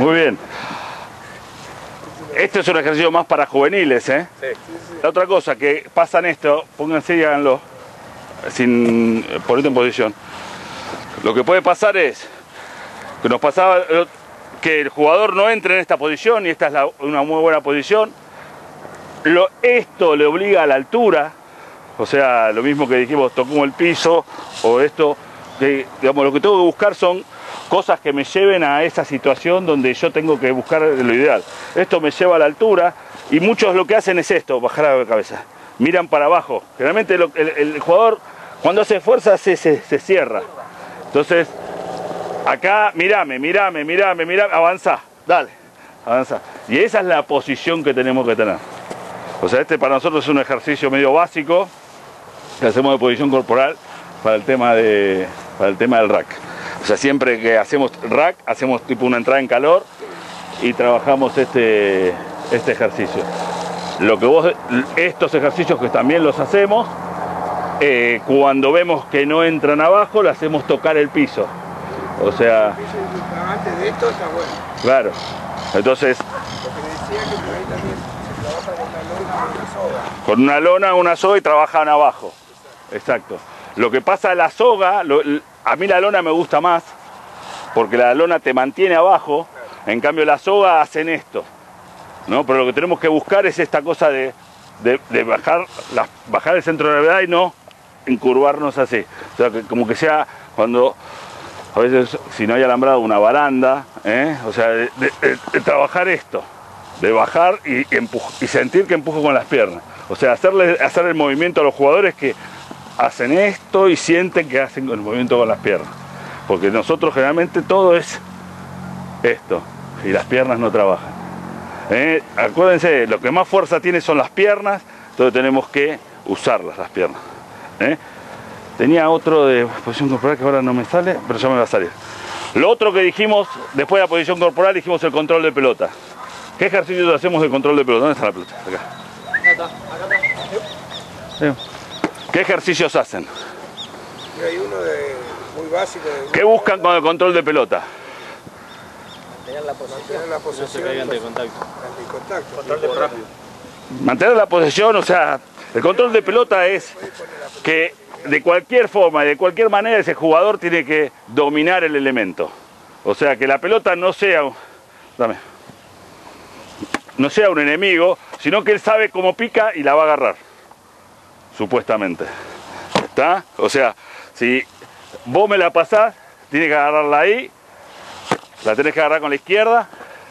Muy bien. Este es un ejercicio más para juveniles, ¿eh? Sí. La otra cosa que pasa en esto, pónganse y háganlo, sin ponerte en posición. Lo que puede pasar es que nos pasaba que el jugador no entre en esta posición, y esta es la, una muy buena posición. Lo, esto le obliga a la altura, o sea, lo mismo que dijimos, tocó el piso, o esto, que, digamos, lo que tengo que buscar son cosas que me lleven a esa situación donde yo tengo que buscar lo ideal. Esto me lleva a la altura, y muchos lo que hacen es esto, bajar la cabeza. Miran para abajo. Generalmente lo, el, el jugador cuando hace fuerza se, se, se cierra. Entonces, acá, mirame, mirame, mirame, mirame, avanza, dale, avanza. Y esa es la posición que tenemos que tener. O sea, este para nosotros es un ejercicio medio básico que hacemos de posición corporal para el tema, de, para el tema del rack. O sea, siempre que hacemos rack, hacemos tipo una entrada en calor y trabajamos este, este ejercicio. Lo que vos, estos ejercicios que también los hacemos, eh, cuando vemos que no entran abajo, le hacemos tocar el piso. O sea... Antes de esto está bueno. Claro. Entonces... Lo que decía que por ahí también se trabaja con una lona o una soga. Con una lona o una soga y trabajan abajo. Exacto. Lo que pasa a la soga, lo, a mí la lona me gusta más, porque la lona te mantiene abajo, en cambio la soga hacen esto, ¿no? Pero lo que tenemos que buscar es esta cosa de, de, de bajar, la, bajar el centro de gravedad y no encurvarnos así. O sea, que como que sea cuando, a veces si no hay alambrado, una baranda, ¿eh? O sea, de, de, de, de trabajar esto, de bajar y, y sentir que empujo con las piernas. O sea, hacerle, hacer el movimiento a los jugadores que hacen esto y sienten que hacen el movimiento con las piernas. Porque nosotros generalmente todo es esto y las piernas no trabajan. ¿Eh? Acuérdense, lo que más fuerza tiene son las piernas, entonces tenemos que usarlas las piernas. ¿Eh? Tenía otro de posición corporal que ahora no me sale, pero ya me va a salir. Lo otro que dijimos, después de la posición corporal, dijimos el control de pelota. ¿Qué ejercicios hacemos de control de pelota? ¿Dónde está la pelota? Acá. Acá está, acá está. Sí. ¿Qué ejercicios hacen? Y hay uno de, muy básico. De... ¿Qué buscan con el control de pelota? Mantener la posición. Mantener la posesión. No se caiga ante contacto. Ante contacto. Control de rápido. Mantener la posesión, o sea, el control de pelota es que de cualquier forma y de cualquier manera ese jugador tiene que dominar el elemento. O sea, que la pelota no sea, dame, no sea un enemigo, sino que él sabe cómo pica y la va a agarrar. Supuestamente. ¿Está? O sea, si vos me la pasás, tienes que agarrarla ahí, la tenés que agarrar con la izquierda,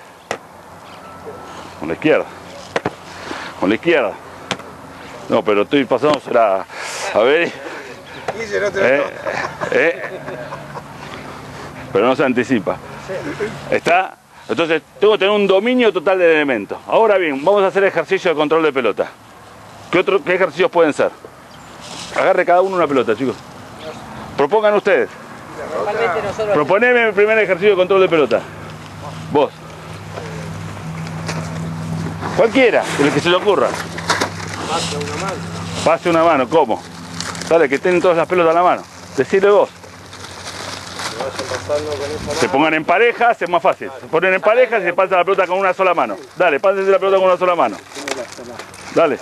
con la izquierda, con la izquierda. No, pero estoy pasándosela, a ver, eh, eh, pero no se anticipa. ¿Está? Entonces, tengo que tener un dominio total del elemento. Ahora bien, vamos a hacer ejercicio de control de pelota. ¿Qué, otro, ¿Qué ejercicios pueden ser? Agarre cada uno una pelota, chicos. Propongan ustedes. Proponeme el primer ejercicio de control de pelota. Vos. Cualquiera, el que se le ocurra. Pase una mano. Pase una mano, ¿cómo? Dale, que tienen todas las pelotas a la mano. Decile vos. Se pongan en parejas, es más fácil. Se ponen en parejas y se pasa la pelota con una sola mano. Dale, pásense la pelota con una sola mano. Dale.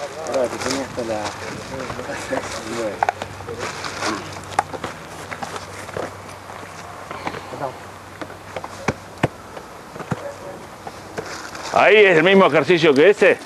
Ahí es el mismo ejercicio que ese.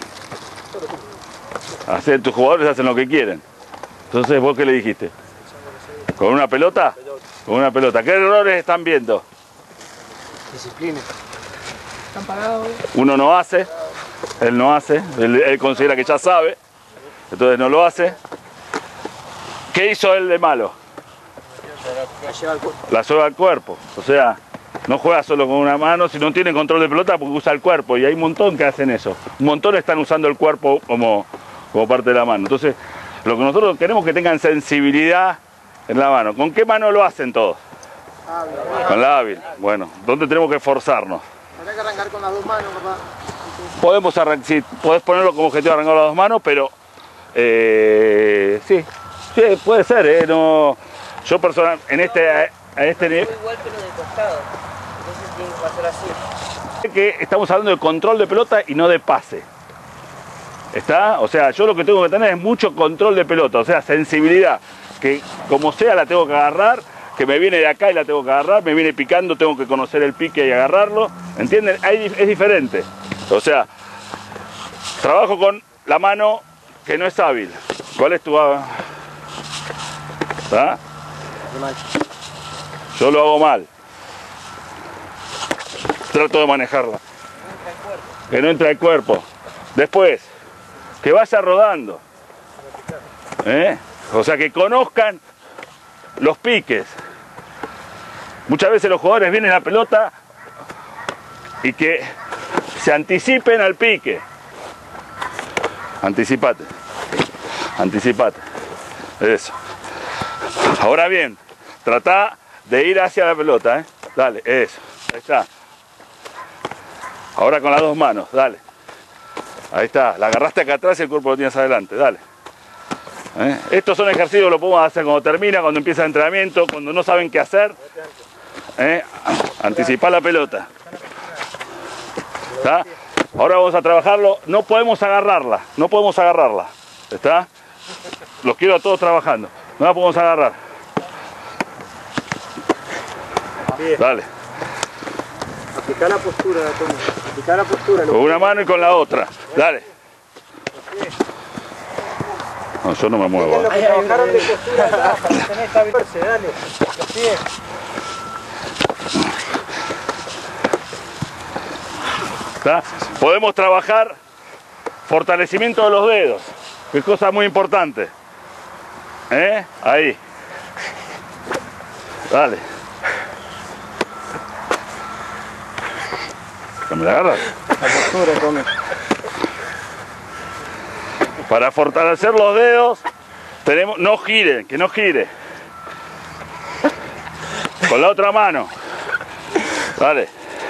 Hacer, tus jugadores hacen lo que quieren. Entonces, ¿vos qué le dijiste? ¿Con una pelota? Con una pelota. ¿Qué errores están viendo? Disciplina. Están parados. Uno no hace, él no hace, él, él considera que ya sabe, entonces no lo hace. ¿Qué hizo él de malo? La lleva al cuerpo. La lleva al cuerpo. O sea, no juega solo con una mano, si no tiene control de pelota porque usa el cuerpo. Y hay un montón que hacen eso. Un montón están usando el cuerpo como, como parte de la mano. Entonces, lo que nosotros queremos es que tengan sensibilidad en la mano. ¿Con qué mano lo hacen todos? Hábil. Con la hábil. Bueno, ¿dónde tenemos que esforzarnos? Habrá que arrancar con las dos manos, papá. Podemos arrancar, sí, podés ponerlo como objetivo arrancar las dos manos, pero eh, sí, sí, puede ser, ¿eh? No, yo personal, en este, a este nivel... Igual pero de costado, entonces tiene que pasar así. Que estamos hablando de control de pelota y no de pase. ¿Está? O sea, yo lo que tengo que tener es mucho control de pelota, o sea, sensibilidad. Que como sea la tengo que agarrar, que me viene de acá y la tengo que agarrar, me viene picando, tengo que conocer el pique y agarrarlo. ¿Entienden? Ahí es diferente. O sea, trabajo con la mano que no es hábil. ¿Cuál es tu...? ¿Está? Yo lo hago mal. Trato de manejarla. Que no entre al cuerpo. Después, que vaya rodando. ¿Eh? O sea, que conozcan los piques. Muchas veces los jugadores vienen a la pelota y que se anticipen al pique. Anticipate. Anticipate. Eso. Ahora bien, trata de ir hacia la pelota, ¿eh? Dale, eso. Ahí está. Ahora con las dos manos, dale. Ahí está, la agarraste acá atrás y el cuerpo lo tienes adelante, dale. ¿Eh? Estos son ejercicios que lo podemos hacer cuando termina, cuando empieza el entrenamiento, cuando no saben qué hacer. ¿Eh? Anticipar la pelota. ¿Está? Ahora vamos a trabajarlo, no podemos agarrarla, no podemos agarrarla. ¿Está? Los quiero a todos trabajando, no la podemos agarrar. Dale. Aplicar la postura, Tommy. Aplicar la postura. Con una mano y con la otra. Dale. No, yo no me muevo. Los que trabajaron de postura acá, para tener esta verse, dale. Los pies. ¿Está? Podemos trabajar fortalecimiento de los dedos, que es cosa muy importante. ¿Eh? Ahí. Dale. ¿Me la agarras? La postura, Tommy. Para fortalecer los dedos, tenemos, no gire, que no gire. Con la otra mano. Dale.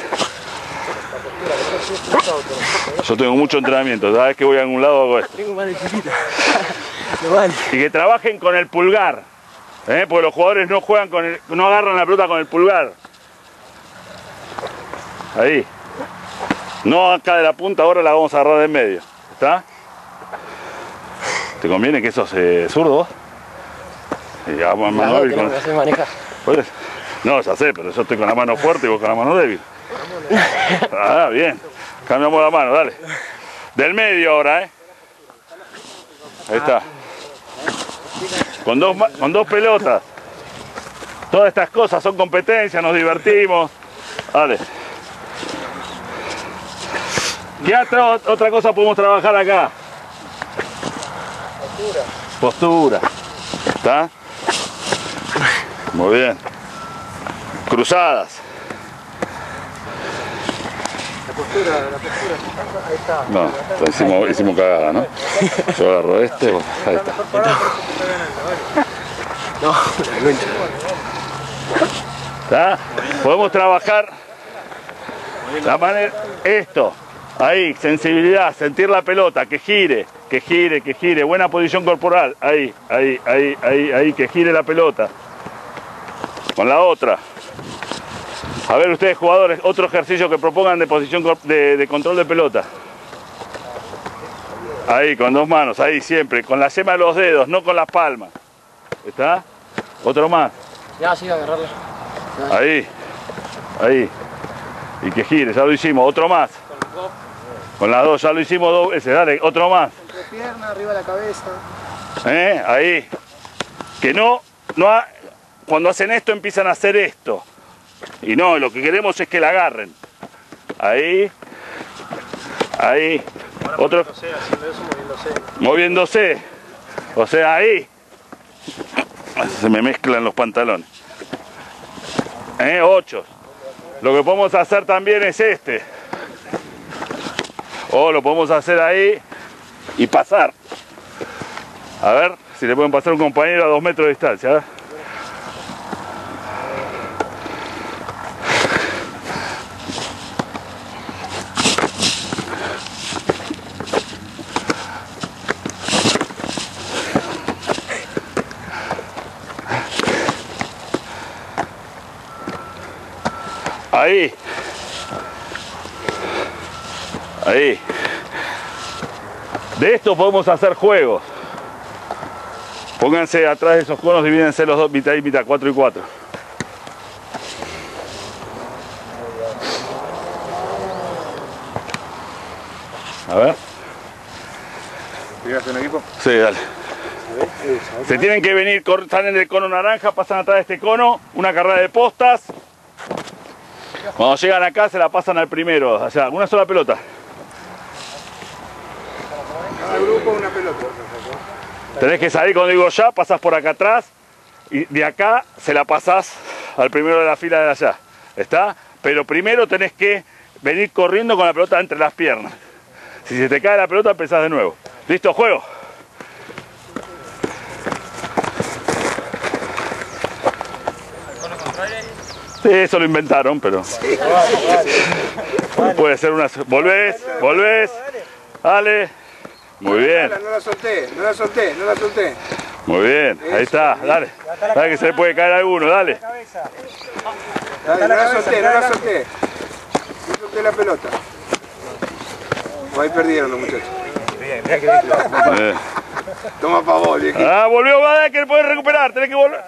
Yo tengo mucho entrenamiento, cada vez que voy a algún lado hago esto. Tengo mano chiquita. No vale. Y que trabajen con el pulgar, ¿eh? Porque los jugadores no juegan con el, no agarran la pelota con el pulgar. Ahí. No acá de la punta, ahora la vamos a agarrar de en medio. ¿Está? ¿Te conviene que sos eh, zurdo? Y ya, man, mano débil con... ¿Puedes? No, ya sé, pero yo estoy con la mano fuerte y vos con la mano débil. Ah, bien. Cambiamos la mano, dale. Del medio ahora, ¿eh? Ahí está. Con dos, con dos pelotas. Todas estas cosas son competencias, nos divertimos. Dale. ¿Qué otra, otra cosa podemos trabajar acá? Postura. Postura. ¿Está? Muy bien. Cruzadas. La postura, la postura. Ahí está. No, hicimos, hicimos cagada, ¿no? Yo agarro este, vos, ahí está. No, la concha. ¿Está? Podemos trabajar la manera, esto, ahí, sensibilidad, sentir la pelota, que gire, que gire, que gire, buena posición corporal, ahí, ahí, ahí, ahí, ahí, que gire la pelota. Con la otra. A ver ustedes jugadores, otro ejercicio que propongan de posición de, de control de pelota. Ahí, con dos manos, ahí siempre, con la yema de los dedos, no con las palmas. ¿Está? Otro más. Ya, sí, agarrarla. Ahí, ahí. Y que gire, ya lo hicimos. Otro más. Con las dos, ya lo hicimos dos veces. Dale, otro más. Entre pierna, arriba de la cabeza. ¿Eh? Ahí. Que no, no ha, cuando hacen esto empiezan a hacer esto. Y no, lo que queremos es que la agarren. Ahí. Ahí. Otro. Moviéndose, haciendo eso, moviéndose. Moviéndose. O sea, ahí. Se me mezclan los pantalones. ¿Eh? Ocho. Lo que podemos hacer también es este. O lo podemos hacer ahí y pasar. A ver si le pueden pasar a un compañero a dos metros de distancia. A ver. Ahí. Ahí. De esto podemos hacer juegos. Pónganse atrás de esos conos, divídense los dos, mitad y mitad, cuatro y cuatro. A ver. ¿Llegaste un equipo? Sí, dale. Se tienen que venir, están en el cono naranja, pasan atrás de este cono, una carrera de postas. Cuando llegan acá se la pasan al primero, o sea, una sola pelota. Cada grupo una pelota. Tenés que salir cuando digo ya, pasás por acá atrás y de acá se la pasás al primero de la fila de allá. ¿Está? Pero primero tenés que venir corriendo con la pelota entre las piernas. Si se te cae la pelota, empezás de nuevo. ¿Listo? Juego. Sí, eso lo inventaron, pero... Puede ser una... Volvés, volvés. Dale. Muy bien. No la solté, no la solté, no la solté. Muy bien, ahí está, dale. Dale que se le puede caer a alguno, dale. Dale, no la solté, no la solté. No solté la pelota. Ahí perdieron los muchachos. Eh. Toma pa' vos, viejito. Ah, volvió, va, que puedes recuperar, tenés que volver.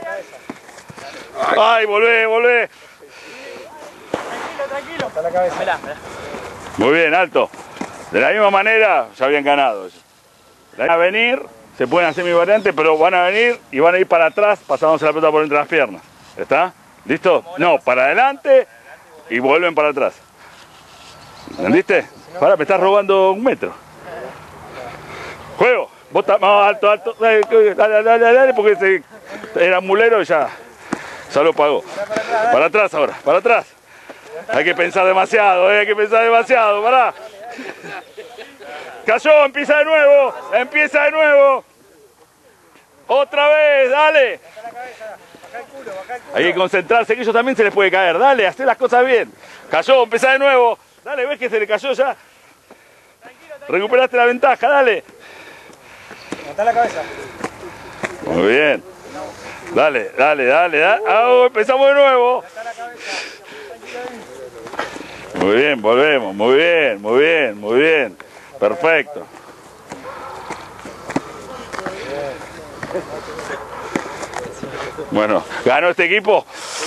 Ay, volvé, volvé. Tranquilo, tranquilo. Muy bien, alto. De la misma manera, ya habían ganado eso. Van a venir, se pueden hacer mi variante, pero van a venir y van a ir para atrás, pasándose la pelota por entre las piernas. ¿Está? ¿Listo? No, para adelante y vuelven para atrás. ¿Entendiste? Para, me estás robando un metro. Juego. Vos no, alto, alto. Dale, dale, dale, dale, porque ese era mulero y ya, ya lo pagó. Para atrás ahora, para atrás. Hay que pensar demasiado, ¿eh? Hay que pensar demasiado, pará. Cayó, empieza de nuevo, empieza de nuevo. Otra vez, dale. Hay que concentrarse, que ellos también se les puede caer. Dale, hacer las cosas bien. Cayó, empieza de nuevo. Dale, ves que se le cayó ya. Recuperaste la ventaja, dale. Levantá la cabeza. Muy bien. Dale, dale, dale, dale. Ah, empezamos de nuevo. Muy bien, volvemos. Muy bien, muy bien, muy bien. Perfecto. Bueno, ¿ganó este equipo?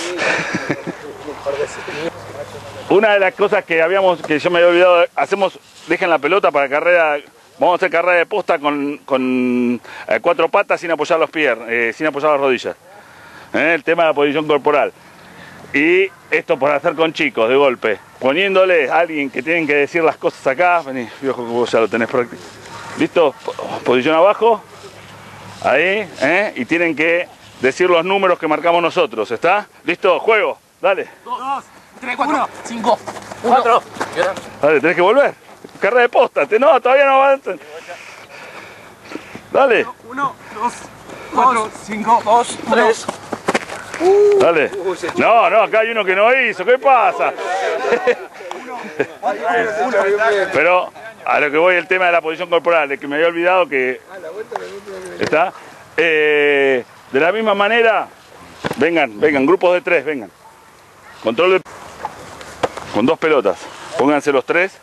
Una de las cosas que habíamos, que yo me había olvidado, hacemos, dejan la pelota para carrera, vamos a hacer carrera de posta con, con eh, cuatro patas sin apoyar los pies, eh, sin apoyar las rodillas. ¿Eh? El tema de la posición corporal. Y esto por hacer con chicos, de golpe. Poniéndole a alguien que tienen que decir las cosas acá, vení, viejo, que vos ya lo tenés práctico. ¿Listo? Posición abajo, ahí, ¿eh? Y tienen que decir los números que marcamos nosotros, ¿está? ¿Listo? Juego, dale. Dos, tres, cuatro, cinco, cuatro. Dale, tenés que volver. Carrera de posta, te, no, todavía no avanzan. Dale. Uno, dos, cuatro, cinco, dos, tres. Dale. No, no, acá hay uno que no hizo, ¿qué pasa? Pero a lo que voy, el tema de la posición corporal, es que me había olvidado que... ¿Está? Eh, de la misma manera, vengan, vengan, grupos de tres, vengan. Control de... Con dos pelotas, pónganse los tres.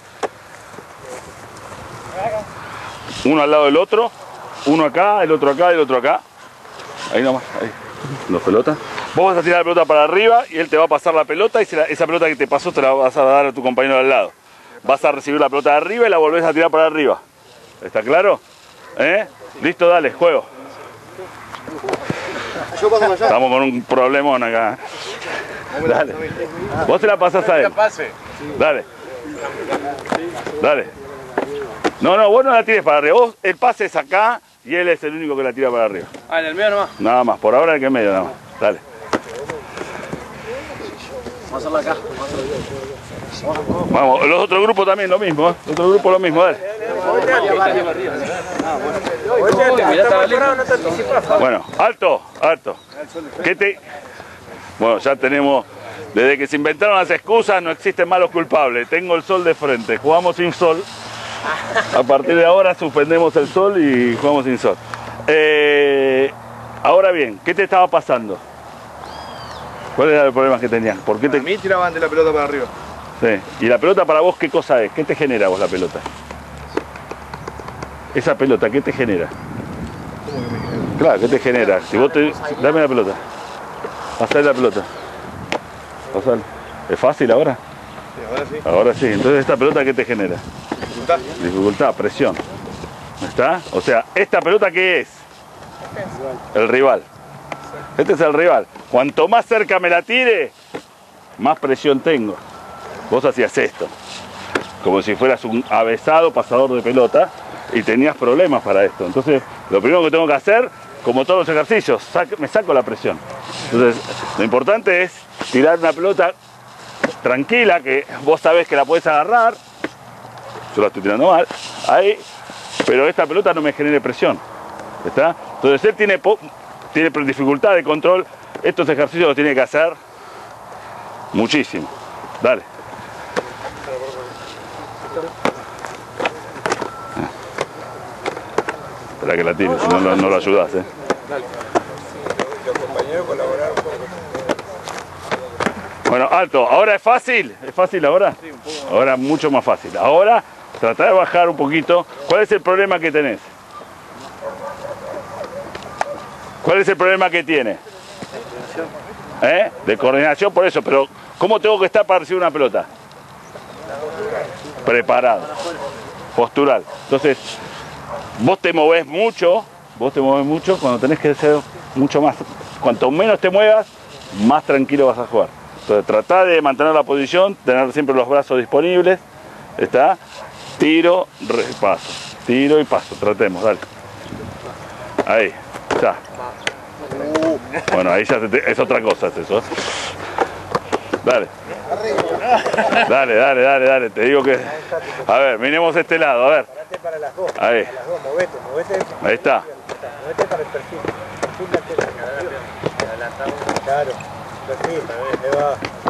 Uno al lado del otro, uno acá, el otro acá, el otro acá. Ahí nomás, ahí. Dos pelotas. Vos vas a tirar la pelota para arriba y él te va a pasar la pelota y la, esa pelota que te pasó te la vas a dar a tu compañero de al lado. Vas a recibir la pelota de arriba y la volvés a tirar para arriba. ¿Está claro? ¿Eh? Listo, dale, juego. Estamos con un problemón acá. Dale. Vos te la pasás a él. Dale. Dale. No, no, vos no la tires para arriba. Vos, el pase es acá y él es el único que la tira para arriba. Ah, en el medio nomás. Nada más, por ahora el que en medio, nada más. Dale. Vamos a hacerla acá. Vamos, los otros grupos también lo mismo, ¿eh? Los otros grupos lo mismo, dale. Bueno, alto, alto. ¿Qué te... Bueno, ya tenemos... Desde que se inventaron las excusas no existen malos culpables. Tengo el sol de frente, jugamos sin sol. A partir de ahora suspendemos el sol y jugamos sin sol. Eh, ahora bien, ¿qué te estaba pasando? ¿Cuál era el problema que tenías? ¿Por qué te... A mí tiraban de la pelota para arriba. Sí. ¿Y la pelota para vos qué cosa es? ¿Qué te genera vos la pelota? Esa pelota, ¿qué te genera? ¿Cómo que me genera? Claro, ¿qué te genera? Si vos te... Dame la pelota. Pasale la pelota. Pasale. ¿Es fácil ahora? Sí, ahora sí. Ahora sí. Entonces, ¿esta pelota qué te genera? Dificultad. Dificultad, presión. ¿Está? O sea, ¿esta pelota qué es? El rival. Este es el rival. Cuanto más cerca me la tire, más presión tengo. Vos hacías esto. Como si fueras un avesado pasador de pelota y tenías problemas para esto. Entonces, lo primero que tengo que hacer, como todos los ejercicios, sac- me saco la presión. Entonces, lo importante es tirar una pelota tranquila, que vos sabés que la podés agarrar. Yo la estoy tirando mal. Ahí. Pero esta pelota no me genere presión. ¿Está? Entonces, él tiene, po- tiene dificultad de control. Estos ejercicios los tiene que hacer muchísimo. Dale. Espera que la tire, si no, no, no lo ayudás, ¿eh? Los compañeros colaboraron un poco. Bueno, alto. ¿Ahora es fácil? ¿Es fácil ahora? Sí, un poco. Ahora mucho más fácil. Ahora, trata de bajar un poquito. ¿Cuál es el problema que tenés? ¿Cuál es el problema que tiene? ¿Eh? De coordinación, por eso. Pero, ¿cómo tengo que estar para recibir una pelota? Preparado. Postural. Entonces, vos te movés mucho, vos te movés mucho cuando tenés que ser mucho más. Cuanto menos te muevas, más tranquilo vas a jugar. Entonces, tratá de mantener la posición, tener siempre los brazos disponibles. ¿Está? Tiro, re, paso. Tiro y paso. Tratemos, dale. Ahí, ya. Bueno, ahí ya te, es otra cosa, es eso. Dale. Dale, dale, dale, dale. Te digo que... A ver, miremos este lado, a ver. Para las dos. Ahí. Para las dos, movete, movete. Ahí está. Movete para el perfil. Perfil de aquel. Adelantamos. Claro. Perfil. Ahí va.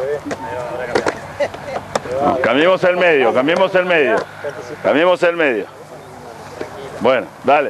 Ahí va. Cambiemos el medio, cambiemos el medio. Cambiemos el medio. Bueno, dale.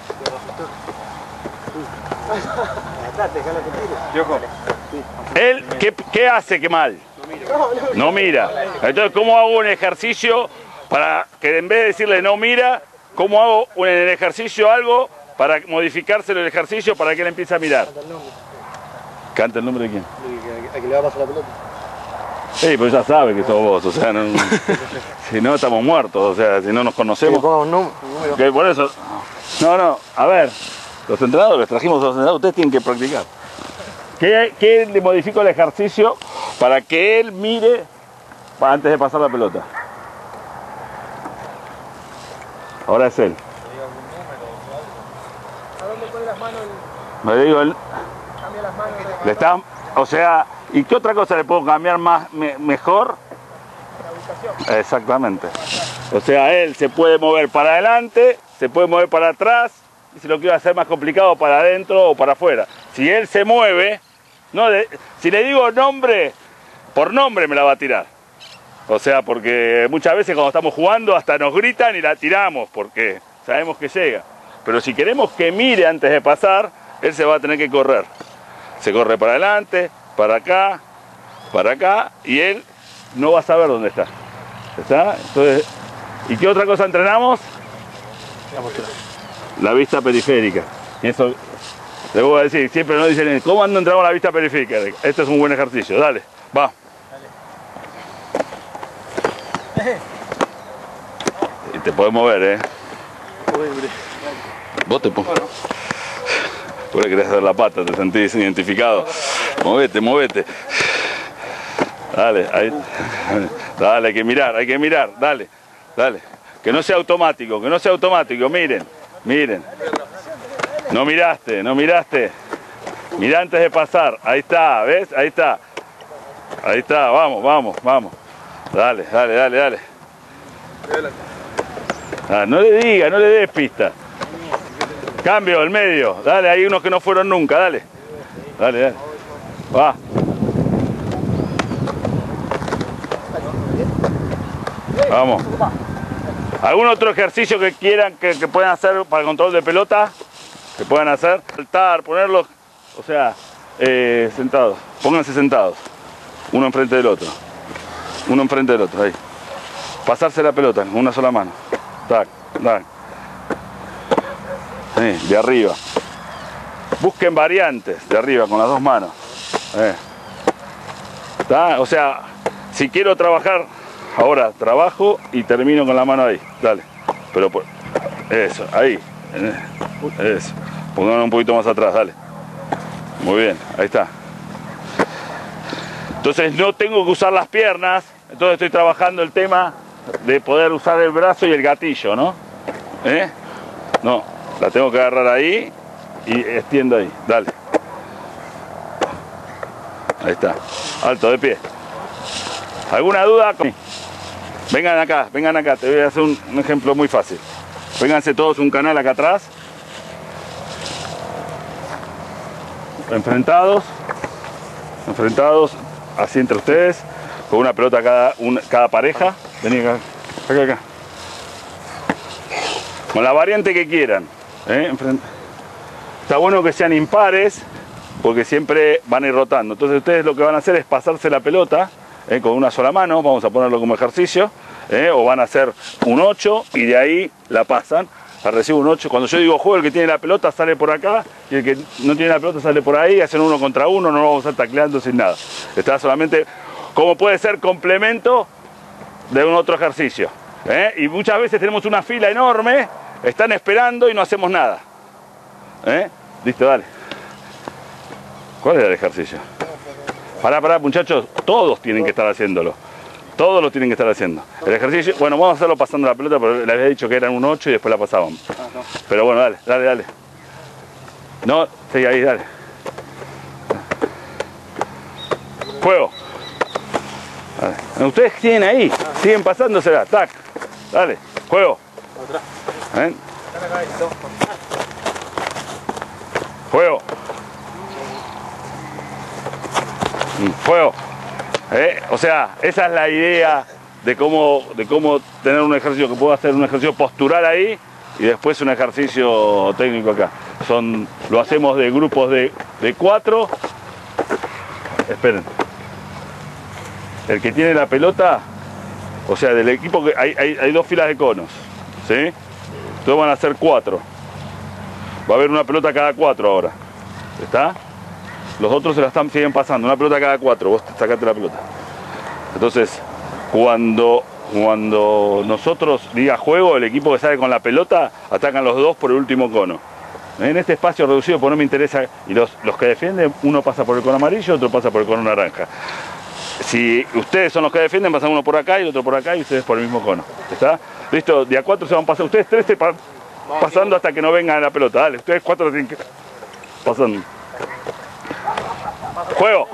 Él, ¿qué, qué hace que mal? No mira. Entonces, ¿cómo hago un ejercicio para que en vez de decirle no mira, cómo hago en el ejercicio algo para modificárselo el ejercicio para que él empiece a mirar? ¿Canta el nombre de quién? ¿A que le va a pasar la pelota? Sí, pues ya sabe que sos vos, o sea, no, si no estamos muertos, o sea, si no nos conocemos. un número. Que por eso, no, no, a ver, los entrenadores, trajimos a los entrenadores, ustedes tienen que practicar. ¿Qué, qué le modifico el ejercicio para que él mire antes de pasar la pelota? Ahora es él. ¿A dónde pone las manos? Me digo, él, Cambia las manos. le está, o sea, ¿y qué otra cosa le puedo cambiar más, me, mejor? La ubicación. Exactamente. O sea, él se puede mover para adelante, se puede mover para atrás, y si lo quiero hacer más complicado, para adentro o para afuera. Si él se mueve, no le, si le digo nombre, por nombre me la va a tirar. O sea, porque muchas veces cuando estamos jugando hasta nos gritan y la tiramos, porque sabemos que llega. Pero si queremos que mire antes de pasar, él se va a tener que correr. Se corre para adelante, para acá, para acá, y él no va a saber dónde está. ¿Está? Entonces, ¿y qué otra cosa entrenamos? La vista periférica. Y eso, les voy a decir, siempre nos dicen, ¿cómo ando entrenamos la vista periférica? Este es un buen ejercicio, dale, va. Y te podés mover, ¿eh? Vos te podés. Vos le querés dar la pata, te sentís identificado. Movete, movete. Dale, ahí. Dale, hay que mirar, hay que mirar, dale, dale. Que no sea automático, que no sea automático, miren, miren. No miraste, no miraste. Mirá antes de pasar, ahí está, ¿ves? Ahí está. Ahí está, vamos, vamos, vamos. Dale, dale, dale, dale. Ah, no le diga, no le des pista. Cambio, el medio. Dale, hay unos que no fueron nunca, dale. Dale, dale. Va. Vamos. ¿Algún otro ejercicio que quieran que, que puedan hacer para el control de pelota? Que puedan hacer. Saltar, ponerlos, o sea, eh, sentados. Pónganse sentados. Uno enfrente del otro. Uno enfrente del otro, ahí. Pasarse la pelota con una sola mano. Tac, tac. Sí, de arriba. Busquen variantes de arriba con las dos manos. Eh. ¿Tá? O sea, si quiero trabajar, ahora trabajo y termino con la mano ahí. Dale. Pero por... eso, ahí. Eso. Pongámonos un poquito más atrás, dale. Muy bien, ahí está. Entonces no tengo que usar las piernas, entonces estoy trabajando el tema de poder usar el brazo y el gatillo, ¿no? ¿Eh? No, la tengo que agarrar ahí y extiendo ahí, dale. Ahí está, alto, de pie. ¿Alguna duda? Vengan acá, vengan acá, te voy a hacer un, un ejemplo muy fácil. Vénganse todos un canal acá atrás. Enfrentados. Enfrentados, así entre ustedes, con una pelota cada, una, cada pareja. Vení acá, acá, acá. Con la variante que quieran. ¿eh? Está bueno que sean impares, porque siempre van a ir rotando. Entonces ustedes lo que van a hacer es pasarse la pelota ¿eh? con una sola mano, vamos a ponerlo como ejercicio, ¿eh? o van a hacer un ocho y de ahí la pasan. Recibe un ocho. Cuando yo digo juego, el que tiene la pelota sale por acá y el que no tiene la pelota sale por ahí, hacen uno contra uno, no lo vamos a estar tacleando sin nada. Está solamente como puede ser complemento de un otro ejercicio. ¿eh? Y muchas veces tenemos una fila enorme, están esperando y no hacemos nada. ¿eh? Listo, dale. ¿Cuál era el ejercicio? Pará, pará, muchachos, todos tienen que estar haciéndolo. Todos lo tienen que estar haciendo. El ejercicio, bueno, vamos a hacerlo pasando la pelota, pero les había dicho que eran un ocho y después la pasábamos. Pero bueno, dale, dale, dale. No, sí, ahí, dale. Fuego. Dale. Ustedes tienen ahí, siguen pasándosela, tac. Dale, fuego. ¿Eh? Fuego. Fuego. ¿Eh? O sea, esa es la idea de cómo, de cómo tener un ejercicio, que puedo hacer un ejercicio postural ahí y después un ejercicio técnico acá. Son, lo hacemos de grupos de, de cuatro. Esperen. El que tiene la pelota, o sea, del equipo que hay, hay, hay dos filas de conos, ¿sí? Entonces van a ser cuatro. Va a haber una pelota cada cuatro ahora. ¿Está? Los otros se la están, siguen pasando, una pelota cada cuatro, vos sacate la pelota. Entonces, cuando, cuando nosotros diga juego, el equipo que sale con la pelota, atacan los dos por el último cono. En este espacio reducido, pues no me interesa, y los, los que defienden, uno pasa por el cono amarillo, otro pasa por el cono naranja. Si ustedes son los que defienden, pasan uno por acá y el otro por acá y ustedes por el mismo cono. ¿Está? Listo, de a cuatro se van pasando, ustedes tres se pa pasando hasta que no vengan a la pelota. Dale, ustedes cuatro tienen que... pasando. Juego.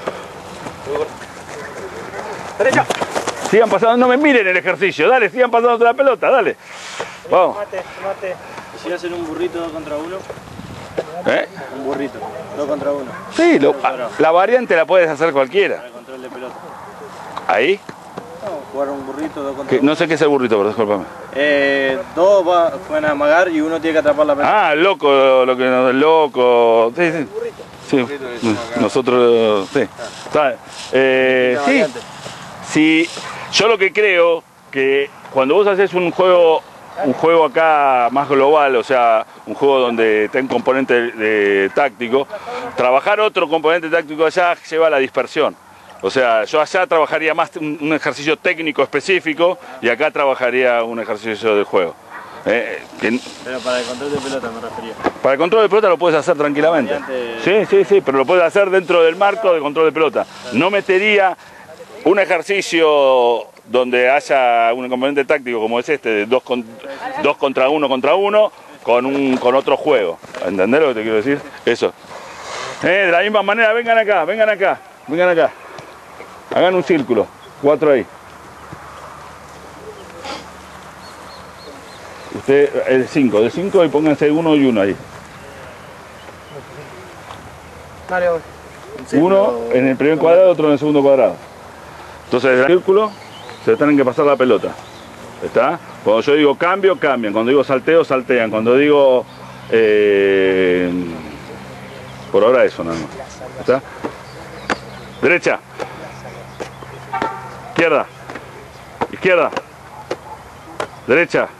Derecha. Sigan pasando, no me miren el ejercicio, dale, sigan pasando la pelota, dale. Vamos. Mate, mate. ¿Quisiera hacer un burrito dos contra uno? ¿Eh? Un burrito, dos contra uno. Sí, lo, la variante la puedes hacer cualquiera. Para el control de pelota. ¿Ahí? No, jugar un burrito dos contra Que, uno. no sé qué es el burrito, pero discúlpame. Eh, dos va, van a amagar y uno tiene que atrapar la pelota. Ah, el loco, lo que nos el loco. Sí, sí. Sí, nosotros, sí. Está, eh, sí. Sí, yo lo que creo que cuando vos haces un juego, un juego acá más global, o sea, un juego donde ten componente de, táctico, trabajar otro componente táctico allá lleva a la dispersión. O sea, yo allá trabajaría más un, un ejercicio técnico específico y acá trabajaría un ejercicio de juego. Eh, que, pero para el control de pelota me refería. Para el control de pelota lo puedes hacer tranquilamente. Sí, sí, sí, pero lo puedes hacer dentro del marco de control de pelota. No metería un ejercicio donde haya un componente táctico como es este, de dos, con, dos contra uno contra uno, con, un, con otro juego. ¿Entendés lo que te quiero decir? Eso. Eh, de la misma manera, vengan acá, vengan acá, vengan acá. Hagan un círculo, cuatro ahí. Usted, el cinco, de cinco y pónganse uno y uno ahí. Dale, voy. Uno en el primer cuadrado, otro en el segundo cuadrado. Entonces, del círculo se tienen que pasar la pelota. ¿Está? Cuando yo digo cambio, cambian. Cuando digo salteo, saltean. Cuando digo... Eh, por ahora eso nada más. ¿Está? Derecha. izquierda, izquierda, derecha.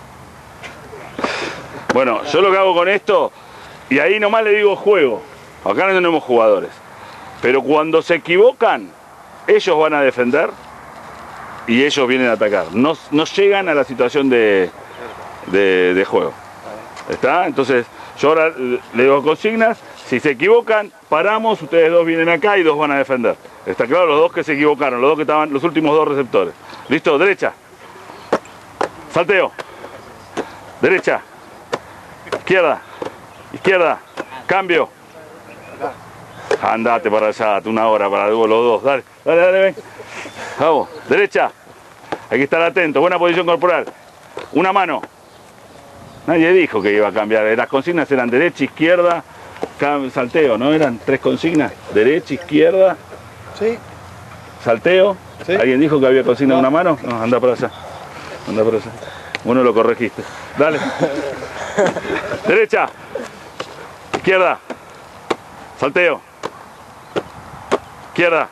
Bueno, yo lo que hago con esto, y ahí nomás le digo juego, acá no tenemos jugadores, pero cuando se equivocan, ellos van a defender y ellos vienen a atacar, no, no llegan a la situación de, de, de juego. ¿Está? Entonces yo ahora le digo consignas, si se equivocan, paramos, ustedes dos vienen acá y dos van a defender. ¿Está claro? Los dos que se equivocaron, los dos que estaban, los últimos dos receptores. ¿Listo? Derecha. Salteo. Derecha. Izquierda. Izquierda. Cambio. Andate para allá, una hora para los dos. Dale, dale, dale, ven. Vamos. Derecha. Hay que estar atento. Buena posición corporal. Una mano. Nadie dijo que iba a cambiar. Las consignas eran derecha, izquierda, salteo, ¿no? Eran tres consignas. Derecha, izquierda. Sí. Salteo. ¿Sí? ¿Alguien dijo que había consigna de una mano? No, anda para allá. Anda para allá. Bueno, lo corregiste. Dale. Derecha. Izquierda. Salteo. Izquierda.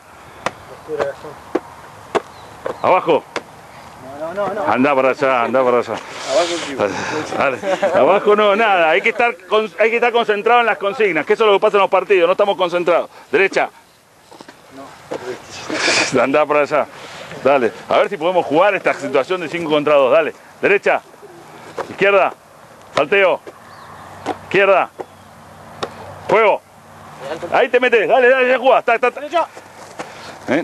Abajo. No, no, no. Anda para allá, anda para allá. Dale. Abajo no, nada. Hay que, estar con, hay que estar concentrado en las consignas, que eso es lo que pasa en los partidos, no estamos concentrados. Derecha. No. Anda para allá. Dale. A ver si podemos jugar esta situación de cinco contra dos. Dale. Derecha. Izquierda. Salteo. Izquierda. Juego. Ahí te metes. Dale, dale, ya jugás. Está, está, está. ¿Eh?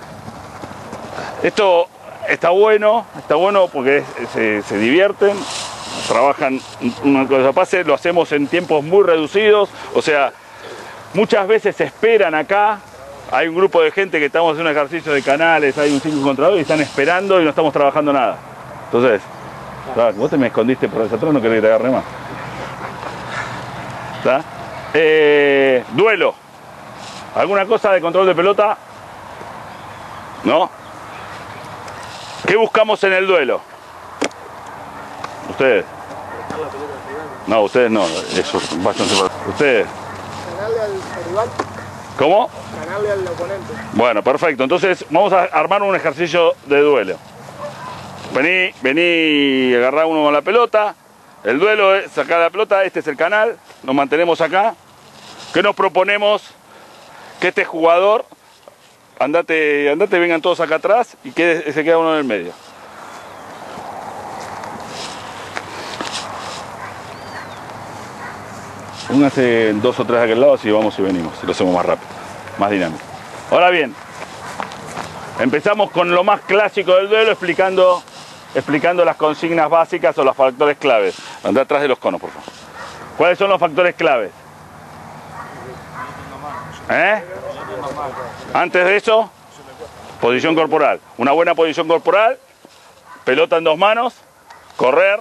Esto está bueno, está bueno porque se, se divierten, trabajan una cosa pase, lo hacemos en tiempos muy reducidos, o sea, muchas veces se esperan acá, hay un grupo de gente que estamos haciendo un ejercicio de canales, hay un cinco contra dos y están esperando y no estamos trabajando nada. Entonces, vos te me escondiste por hacia atrás, no querés que te agarre más. ¿Está? Eh, duelo. ¿Alguna cosa de control de pelota? ¿No? ¿Qué buscamos en el duelo? ¿Ustedes? No, ustedes no. Eso, váyanse para... ¿Ustedes? Ganarle al rival. ¿Cómo? Ganarle al oponente. Bueno, perfecto. Entonces vamos a armar un ejercicio de duelo. Vení, vení, agarrá uno con la pelota. El duelo es sacar la pelota. Este es el canal. Nos mantenemos acá. ¿Qué nos proponemos? Que este jugador... Andate, andate, vengan todos acá atrás y quede, se queda uno en el medio. Pónganse dos o tres de aquel lado, así vamos y venimos, si lo hacemos más rápido, más dinámico. Ahora bien, empezamos con lo más clásico del duelo, explicando, explicando las consignas básicas o los factores claves. Andá atrás de los conos, por favor. ¿Cuáles son los factores claves? ¿Eh? Antes de eso, posición corporal. Una buena posición corporal, pelota en dos manos, correr,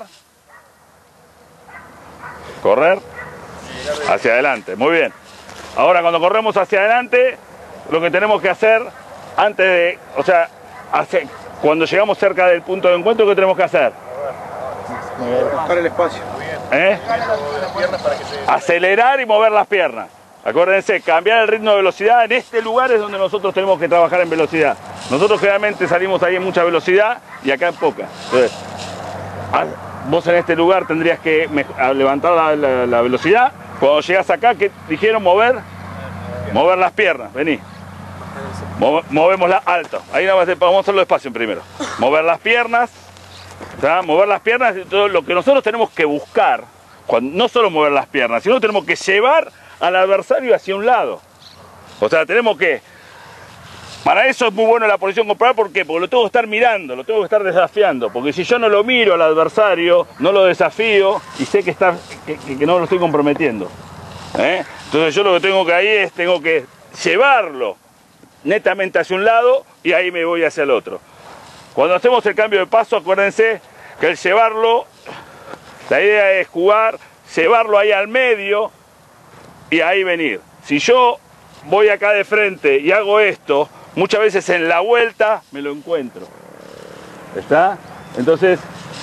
correr, hacia adelante. Muy bien. Ahora cuando corremos hacia adelante, lo que tenemos que hacer antes de, o sea, hace, cuando llegamos cerca del punto de encuentro, ¿qué tenemos que hacer? Buscar el espacio. ¿Eh? Acelerar y mover las piernas. Acuérdense, cambiar el ritmo de velocidad. En este lugar es donde nosotros tenemos que trabajar en velocidad. Nosotros generalmente salimos ahí en mucha velocidad y acá en poca. Entonces, vos en este lugar tendrías que levantar la, la, la velocidad. Cuando llegas acá, ¿qué dijeron? Mover. Mover las piernas. Vení. Move, movémosla alto. Ahí no va a ser, vamos a hacerlo despacio primero. Mover las piernas. ¿Tá? Mover las piernas. Todo lo que nosotros tenemos que buscar, cuando, no solo mover las piernas, sino tenemos que llevar al adversario hacia un lado. O sea, tenemos que... Para eso es muy bueno la posición corporal, ¿por qué? Porque lo tengo que estar mirando, lo tengo que estar desafiando. Porque si yo no lo miro al adversario, no lo desafío y sé que, está, que, que no lo estoy comprometiendo. ¿Eh? Entonces yo lo que tengo que ahí es, tengo que llevarlo netamente hacia un lado y ahí me voy hacia el otro. Cuando hacemos el cambio de paso, acuérdense que el llevarlo, la idea es jugar, llevarlo ahí al medio y ahí venir. Si yo voy acá de frente y hago esto, muchas veces en la vuelta me lo encuentro. ¿Está? Entonces,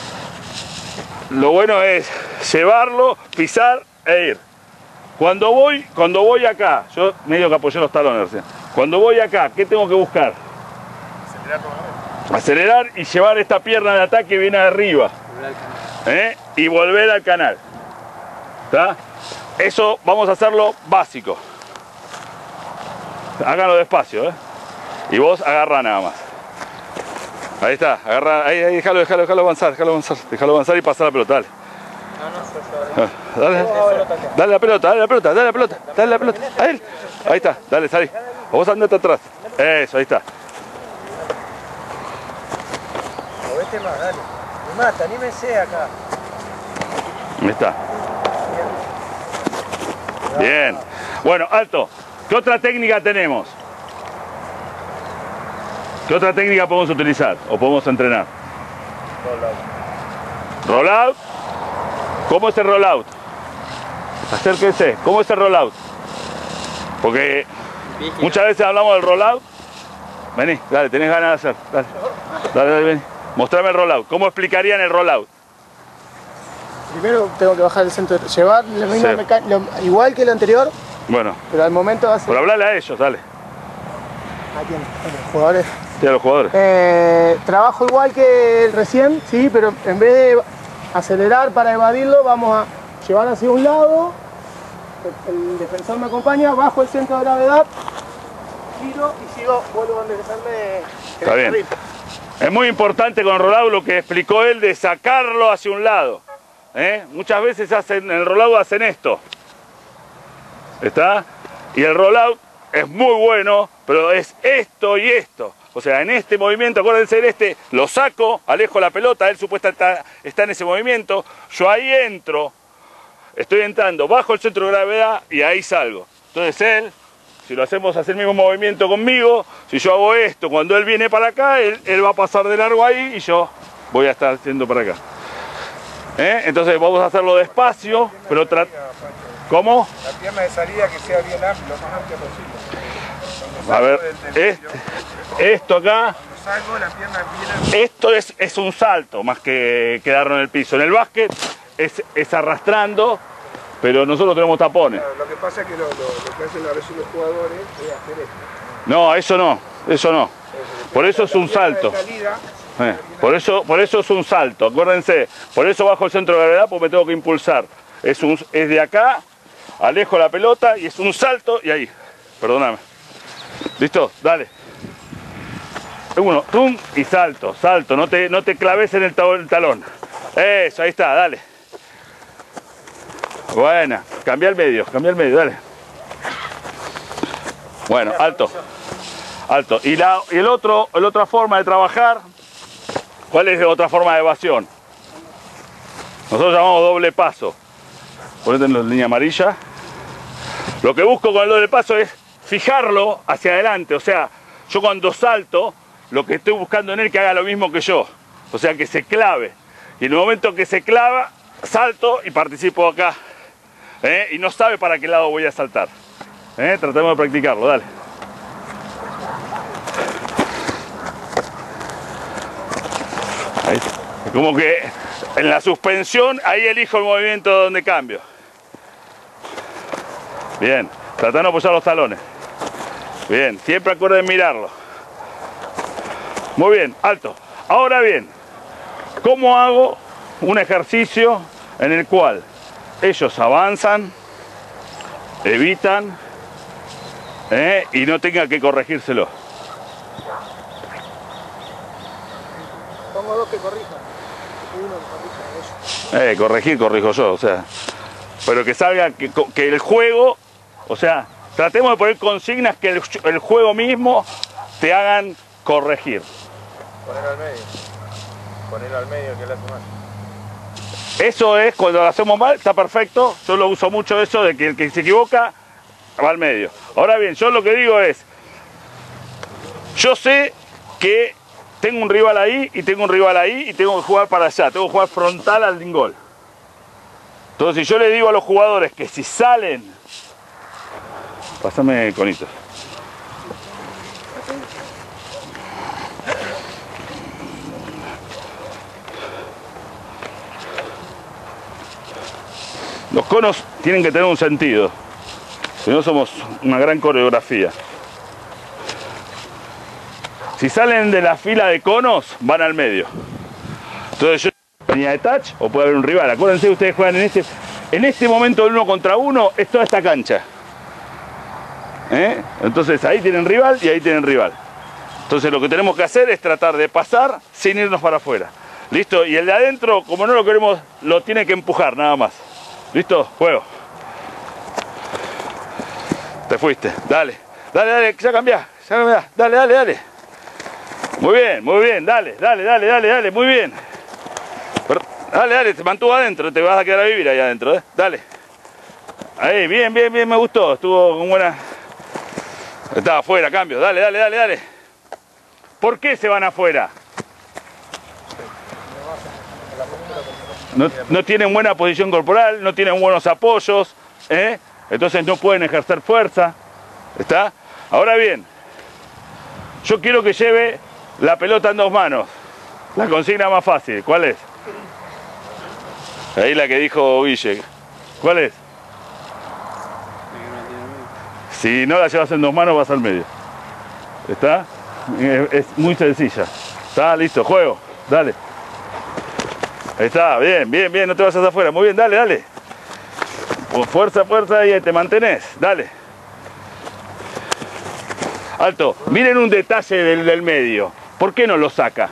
lo bueno es llevarlo, pisar e ir. Cuando voy, cuando voy acá, yo medio que apoyé los talones, cuando voy acá, ¿qué tengo que buscar? Acelerar y llevar esta pierna de ataque bien arriba. ¿Eh? Y volver al canal. ¿Está? Eso vamos a hacerlo básico. Háganlo despacio, ¿eh? Y vos agarra nada más. Ahí está, agarra, ahí, ahí, déjalo, déjalo, déjalo avanzar, déjalo avanzar, déjalo avanzar y pasar la pelota, dale. No, no, dale, dale la pelota, dale la pelota, dale la pelota, dale la pelota, a él. Ahí está, dale, salí. Vos andate atrás. Eso, ahí está. Movete más, dale. Me mata, anímese acá. Ahí está. Bien. Bueno, alto. ¿Qué otra técnica tenemos? ¿Qué otra técnica podemos utilizar o podemos entrenar? Rollout. Rollout. ¿Cómo es el rollout? Acérquense. ¿Cómo es el rollout? Porque muchas veces hablamos del rollout. Vení, dale, tenés ganas de hacer. Dale, dale, dale, vení. Mostrame el rollout. ¿Cómo explicarían el rollout? Primero tengo que bajar el centro, llevar la misma Sí. mecánica, igual que el anterior, Bueno, pero al momento hace... por hablarle a ellos, dale. ¿A quién? A los jugadores. Sí, a los jugadores. Eh, trabajo igual que el recién, sí, pero en vez de acelerar para evadirlo, vamos a llevar hacia un lado, el, el defensor me acompaña, bajo el centro de gravedad, giro y sigo, vuelvo donde dejarme. Está bien. Es muy importante con el rollout lo que explicó él de sacarlo hacia un lado. ¿Eh? Muchas veces hacen, en el rollout hacen esto. ¿Está? Y el rollout es muy bueno, pero es esto y esto. O sea, en este movimiento, acuérdense de este, lo saco, alejo la pelota, él supuestamente está, está en ese movimiento, yo ahí entro, estoy entrando bajo el centro de gravedad y ahí salgo. Entonces él, si lo hacemos hacer el mismo movimiento conmigo, si yo hago esto, cuando él viene para acá, él, él va a pasar de largo ahí y yo voy a estar haciendo para acá. ¿Eh? Entonces vamos a hacerlo despacio, pero tra... ¿Cómo? La pierna de salida que sea bien amplia, lo más amplia posible. A ver, este, esto acá, Cuando salgo, la pierna bien amplia. esto es, es un salto más que quedarnos en el piso. En el básquet es, es arrastrando, pero nosotros tenemos tapones. Claro, lo que pasa es que lo, lo, lo que hacen a veces los jugadores es hacer esto. No, eso no, eso no. Por eso es un salto. La salida, Eh, por eso, por eso es un salto, acuérdense, por eso bajo el centro de gravedad porque me tengo que impulsar. Es, un, es de acá, alejo la pelota y es un salto y ahí, perdóname. ¿Listo? Dale. Uno, tum, y salto, salto, no te, no te claves en el, ta el talón. Eso, ahí está, dale. Buena, cambia el medio, cambia el medio, dale. Bueno, alto, alto. Y, la, y el otro, la otra forma de trabajar, ¿cuál es la otra forma de evasión? Nosotros llamamos doble paso. Ponete en la línea amarilla. Lo que busco con el doble paso es fijarlo hacia adelante. O sea, yo cuando salto, lo que estoy buscando en él que haga lo mismo que yo. O sea, que se clave. Y en el momento que se clava, salto y participo acá. ¿Eh? Y no sabe para qué lado voy a saltar. ¿Eh? Tratemos de practicarlo, dale. Ahí. Como que en la suspensión, ahí elijo el movimiento donde cambio. Bien, tratando de apoyar los talones. Bien, siempre acuerden mirarlo. Muy bien, alto. Ahora bien, ¿cómo hago un ejercicio en el cual ellos avanzan, evitan eh, y no tengan que corregírselo? Pongo dos que corrijan. Uno que corrija ellos. Eh, corregir, corrijo yo, o sea. Pero que salga, que, que el juego, o sea, tratemos de poner consignas que el, el juego mismo te hagan corregir. Poner al medio. Poner al medio que le hace mal. Eso es, cuando lo hacemos mal, está perfecto. Yo lo uso mucho eso de que el que se equivoca va al medio. Ahora bien, yo lo que digo es, yo sé que tengo un rival ahí y tengo un rival ahí y tengo que jugar para allá, tengo que jugar frontal al lingol. Entonces, si yo le digo a los jugadores que si salen, pásame conitos. Los conos tienen que tener un sentido, si no somos una gran coreografía. Si salen de la fila de conos, van al medio. Entonces yo venía de touch o puede haber un rival. Acuérdense, ustedes juegan en este, en este momento el uno contra uno, es toda esta cancha. ¿Eh? Entonces ahí tienen rival y ahí tienen rival. Entonces lo que tenemos que hacer es tratar de pasar sin irnos para afuera. ¿Listo? Y el de adentro, como no lo queremos, lo tiene que empujar nada más. ¿Listo? Juego. Te fuiste. Dale. Dale, dale, ya cambiá. Ya cambiá. Dale, dale, dale. Muy bien, muy bien. Dale, dale, dale, dale, dale. Muy bien. Pero, dale, dale. Te mantuvo adentro. Te vas a quedar a vivir ahí adentro, ¿eh? Dale. Ahí, bien, bien, bien. Me gustó. Estuvo con buena... Estaba afuera, cambio. Dale, dale, dale, dale. ¿Por qué se van afuera? No, no tienen buena posición corporal, no tienen buenos apoyos, ¿eh? Entonces no pueden ejercer fuerza. ¿Está? Ahora bien, yo quiero que lleve la pelota en dos manos. La consigna más fácil, ¿cuál es? Ahí la que dijo Guille. ¿Cuál es? Si no la llevas en dos manos vas al medio. ¿Está? Es muy sencilla. Está, listo, juego. Dale. Ahí está, bien, bien, bien, no te vayas afuera. Muy bien, dale, dale. Con fuerza, fuerza y te mantenés. Dale. Alto. Miren un detalle del, del medio. ¿Por qué no lo saca?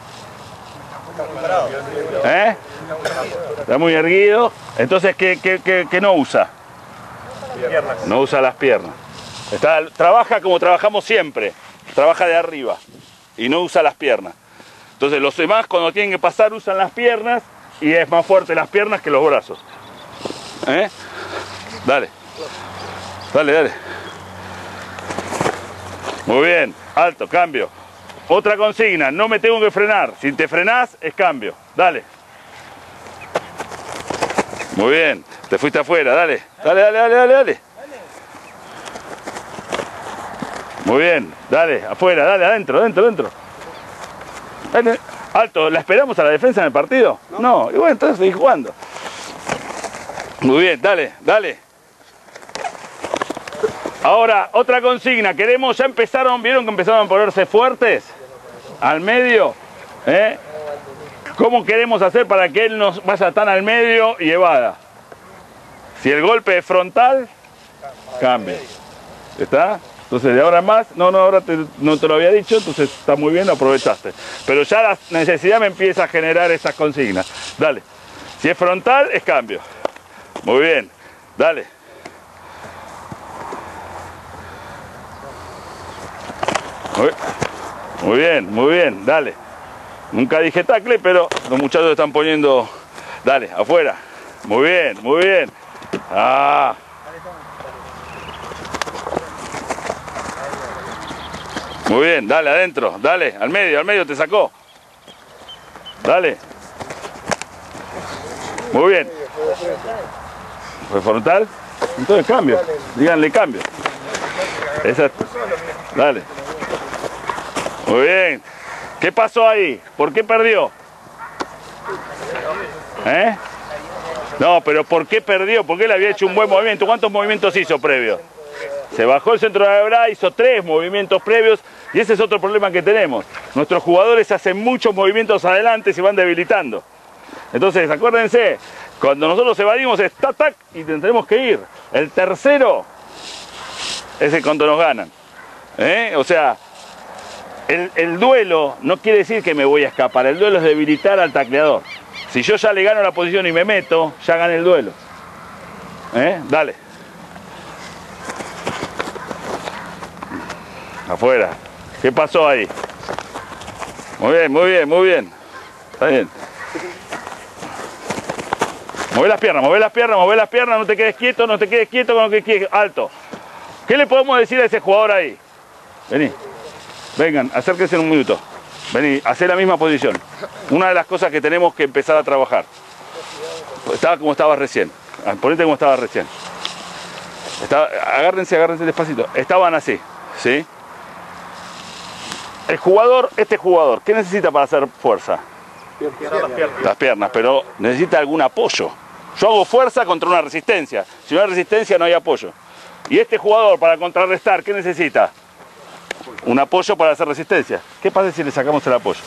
¿Eh? Está muy erguido. Entonces, ¿qué, qué, qué, qué no usa? No usa las piernas. Está, trabaja como trabajamos siempre. Trabaja de arriba. Y no usa las piernas. Entonces los demás cuando tienen que pasar usan las piernas y es más fuerte las piernas que los brazos. ¿Eh? Dale. Dale, dale. Muy bien. Alto, cambio. Otra consigna, no me tengo que frenar. Si te frenás, es cambio. Dale. Muy bien. Te fuiste afuera, dale. Dale, dale, dale, dale, dale. Muy bien. Dale, afuera, dale, adentro, adentro, adentro. Alto, ¿la esperamos a la defensa en el partido? No, no. Y bueno, entonces seguí jugando. Muy bien, dale, dale. Ahora, otra consigna. Queremos, ya empezaron, ¿vieron que empezaron a ponerse fuertes? Al medio. ¿Eh? ¿Cómo queremos hacer para que él no vaya tan al medio y evada? Si el golpe es frontal, cambia. ¿Está? Entonces de ahora en más, no, no, ahora te, no te lo había dicho, entonces está muy bien, lo aprovechaste. Pero ya la necesidad me empieza a generar esas consignas. Dale. Si es frontal, es cambio. Muy bien. Dale. Muy, muy bien, muy bien. Dale. Nunca dije tacle, pero los muchachos están poniendo... Dale, afuera. Muy bien, muy bien. Ah... Muy bien, dale, adentro, dale, al medio, al medio te sacó. Dale. Muy bien. ¿Fue frontal? Entonces cambio, díganle cambio. Esa... Dale. Muy bien. ¿Qué pasó ahí? ¿Por qué perdió? ¿Eh? No, pero ¿por qué perdió? ¿Por qué le había hecho un buen movimiento? ¿Cuántos movimientos hizo previo? Se bajó el centro de gravedad, hizo tres movimientos previos y ese es otro problema que tenemos. Nuestros jugadores hacen muchos movimientos adelante y se van debilitando. Entonces, acuérdense, cuando nosotros evadimos es tac, tac y tenemos que ir. El tercero es el cuando nos ganan. ¿Eh? O sea, el, el duelo no quiere decir que me voy a escapar. El duelo es debilitar al tacleador. Si yo ya le gano la posición y me meto, ya gané el duelo. ¿Eh? Dale. Afuera. ¿Qué pasó ahí? Muy bien, muy bien, muy bien. Está bien. Mueve las piernas, mueve las piernas, mueve las piernas, no te quedes quieto, no te quedes quieto con lo que quieres. Alto. ¿Qué le podemos decir a ese jugador ahí? Vení. Vengan, acérquense en un minuto. Vení, hacé la misma posición. Una de las cosas que tenemos que empezar a trabajar. Estaba como estaba recién. Ponete como estaba recién. Estaba, agárrense, agárrense despacito. Estaban así, ¿sí? El jugador, este jugador, ¿qué necesita para hacer fuerza? Las piernas. Las piernas, pero necesita algún apoyo. Yo hago fuerza contra una resistencia. Si no hay resistencia, no hay apoyo. Y este jugador, para contrarrestar, ¿qué necesita? un apoyo para hacer resistencia. ¿Qué pasa si le sacamos el apoyo?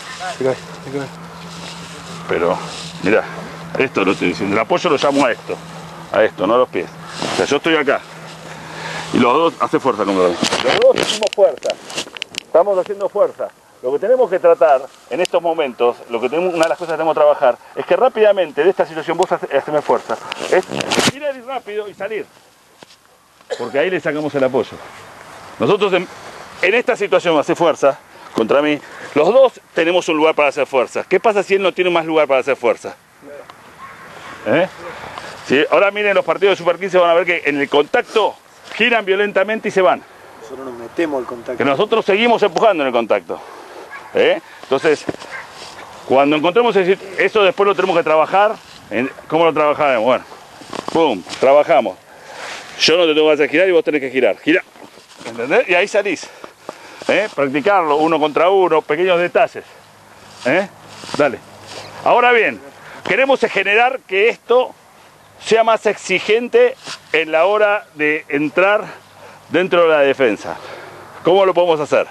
Pero, mirá, esto lo estoy diciendo. El apoyo lo llamo a esto, a esto, no a los pies. O sea, yo estoy acá y los dos hacen fuerza contra mí. Los dos hacemos fuerza, estamos haciendo fuerza. Lo que tenemos que tratar en estos momentos, lo que tenemos, una de las cosas que tenemos que trabajar, es que rápidamente de esta situación vos haceme fuerza, es tirar y rápido y salir. Porque ahí le sacamos el apoyo. Nosotros en, en esta situación hace fuerza contra mí. Los dos tenemos un lugar para hacer fuerza. ¿Qué pasa si él no tiene más lugar para hacer fuerza? ¿Eh? ¿Sí? Ahora miren los partidos de Super quince, van a ver que en el contacto giran violentamente y se van. Nosotros nos metemos el contacto. Que nosotros seguimos empujando en el contacto. ¿Eh? Entonces, cuando encontremos eso, después lo tenemos que trabajar. En, ¿Cómo lo trabajaremos? Bueno, pum, trabajamos. Yo no te tengo que hacer girar y vos tenés que girar. Gira, ¿entendés? Y ahí salís. ¿Eh? Practicarlo uno contra uno, pequeños detalles. ¿Eh? Dale. Ahora bien, queremos generar que esto sea más exigente en la hora de entrar dentro de la defensa. ¿Cómo lo podemos hacer?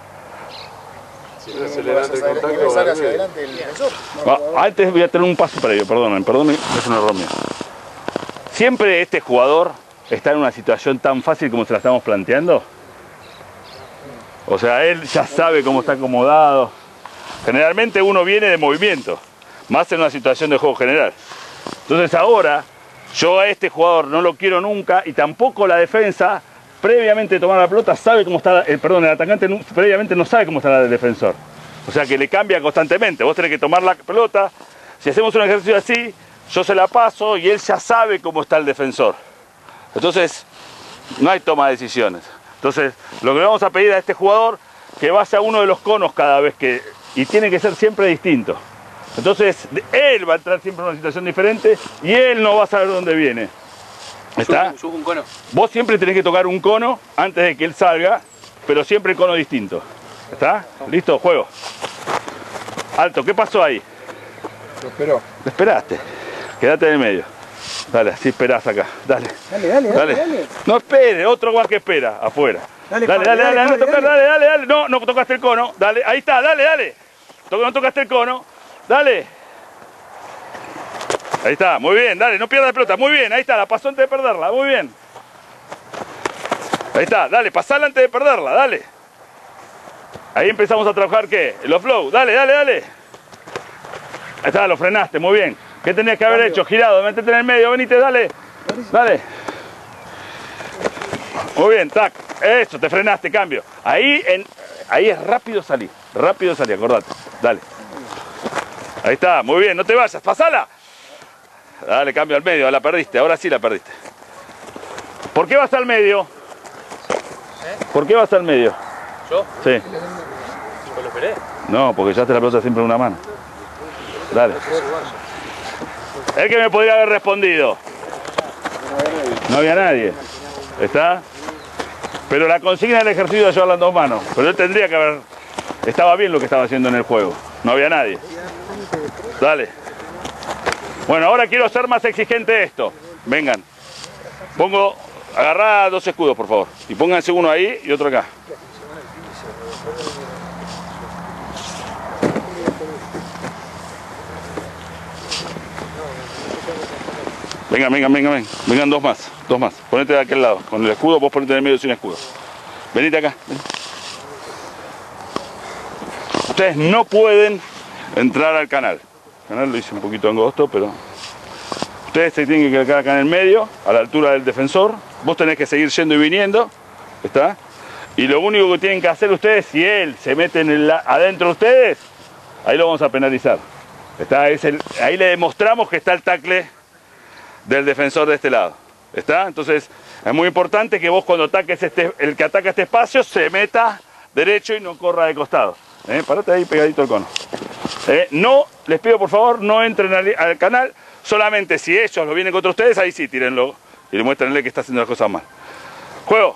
Ah, antes voy a tener un paso previo, perdonen, perdonen, es un error mío. Siempre este jugador está en una situación tan fácil como se la estamos planteando. O sea, él ya sabe cómo está acomodado. Generalmente uno viene de movimiento, más en una situación de juego general. Entonces ahora, yo a este jugador no lo quiero nunca y tampoco la defensa, previamente de tomar la pelota, sabe cómo está, el, perdón, el atacante no, previamente no sabe cómo está el defensor. O sea que le cambia constantemente. Vos tenés que tomar la pelota. Si hacemos un ejercicio así, yo se la paso y él ya sabe cómo está el defensor. Entonces, no hay toma de decisiones. Entonces, lo que le vamos a pedir a este jugador, que vaya a uno de los conos cada vez que... Y tiene que ser siempre distinto. Entonces, él va a entrar siempre en una situación diferente y él no va a saber dónde viene. ¿Está? Subo un cono. Vos siempre tenés que tocar un cono antes de que él salga, pero siempre cono distinto. ¿Está? ¿Listo? Juego. Alto, ¿qué pasó ahí? Lo esperó. Te esperaste. Quédate en el medio. Dale, así esperás acá. Dale. Dale, dale, dale. dale. No espere, otro más que espera, afuera. Dale, dale, dale, dale, dale, dale, dale, dale. dale, dale, dale. No, no tocaste el cono. Dale, ahí está, dale, dale. No tocaste el cono. Dale. Ahí está, muy bien, dale, no pierdas la pelota. Muy bien, ahí está, la pasó antes de perderla, muy bien. Ahí está, dale, pasala antes de perderla, dale. Ahí empezamos a trabajar, ¿qué? Los flow, dale, dale, dale. Ahí está, lo frenaste, muy bien. ¿Qué tenías que haber hecho? Girado, métete en el medio, venite, dale. Dale. Muy bien, tac. Eso, te frenaste, cambio. Ahí, en, ahí es rápido salir, rápido salir, acordate. Dale. Ahí está, muy bien, no te vayas, pasala. Dale, cambio al medio, la perdiste, ahora sí la perdiste. ¿Por qué vas al medio? ¿Por qué vas al medio? ¿Yo? Sí. ¿Yo lo esperé? No, porque ya te la pelota siempre en una mano. Dale. El que me podría haber respondido. No había nadie. ¿Está? Pero la consigna del ejercicio de llevar las dos manos. Pero él tendría que haber... Estaba bien lo que estaba haciendo en el juego. No había nadie. Dale. Bueno, ahora quiero ser más exigente esto. Vengan. Pongo... Agarrá dos escudos, por favor. Y pónganse uno ahí y otro acá. Vengan, vengan, vengan, vengan. Vengan dos más. Dos más. Ponete de aquel lado. Con el escudo, vos ponete en el medio sin escudo. Venite acá. Ven. Ustedes no pueden entrar al canal. El canal lo hice un poquito angosto, pero... Ustedes se tienen que quedar acá en el medio, a la altura del defensor. Vos tenés que seguir yendo y viniendo. ¿Está? Y lo único que tienen que hacer ustedes, si él se mete en el, adentro de ustedes, ahí lo vamos a penalizar. ¿Está? Es el, ahí le demostramos que está el tackle del defensor de este lado. ¿Está? Entonces, es muy importante que vos cuando ataques este, el que ataca este espacio, se meta derecho y no corra de costado. ¿Eh? Parate ahí pegadito al cono. ¿Eh? No, les pido por favor, no entren al, al canal. Solamente si ellos lo vienen contra ustedes, ahí sí, tírenlo y le muéstrenle que está haciendo las cosas mal. Juego.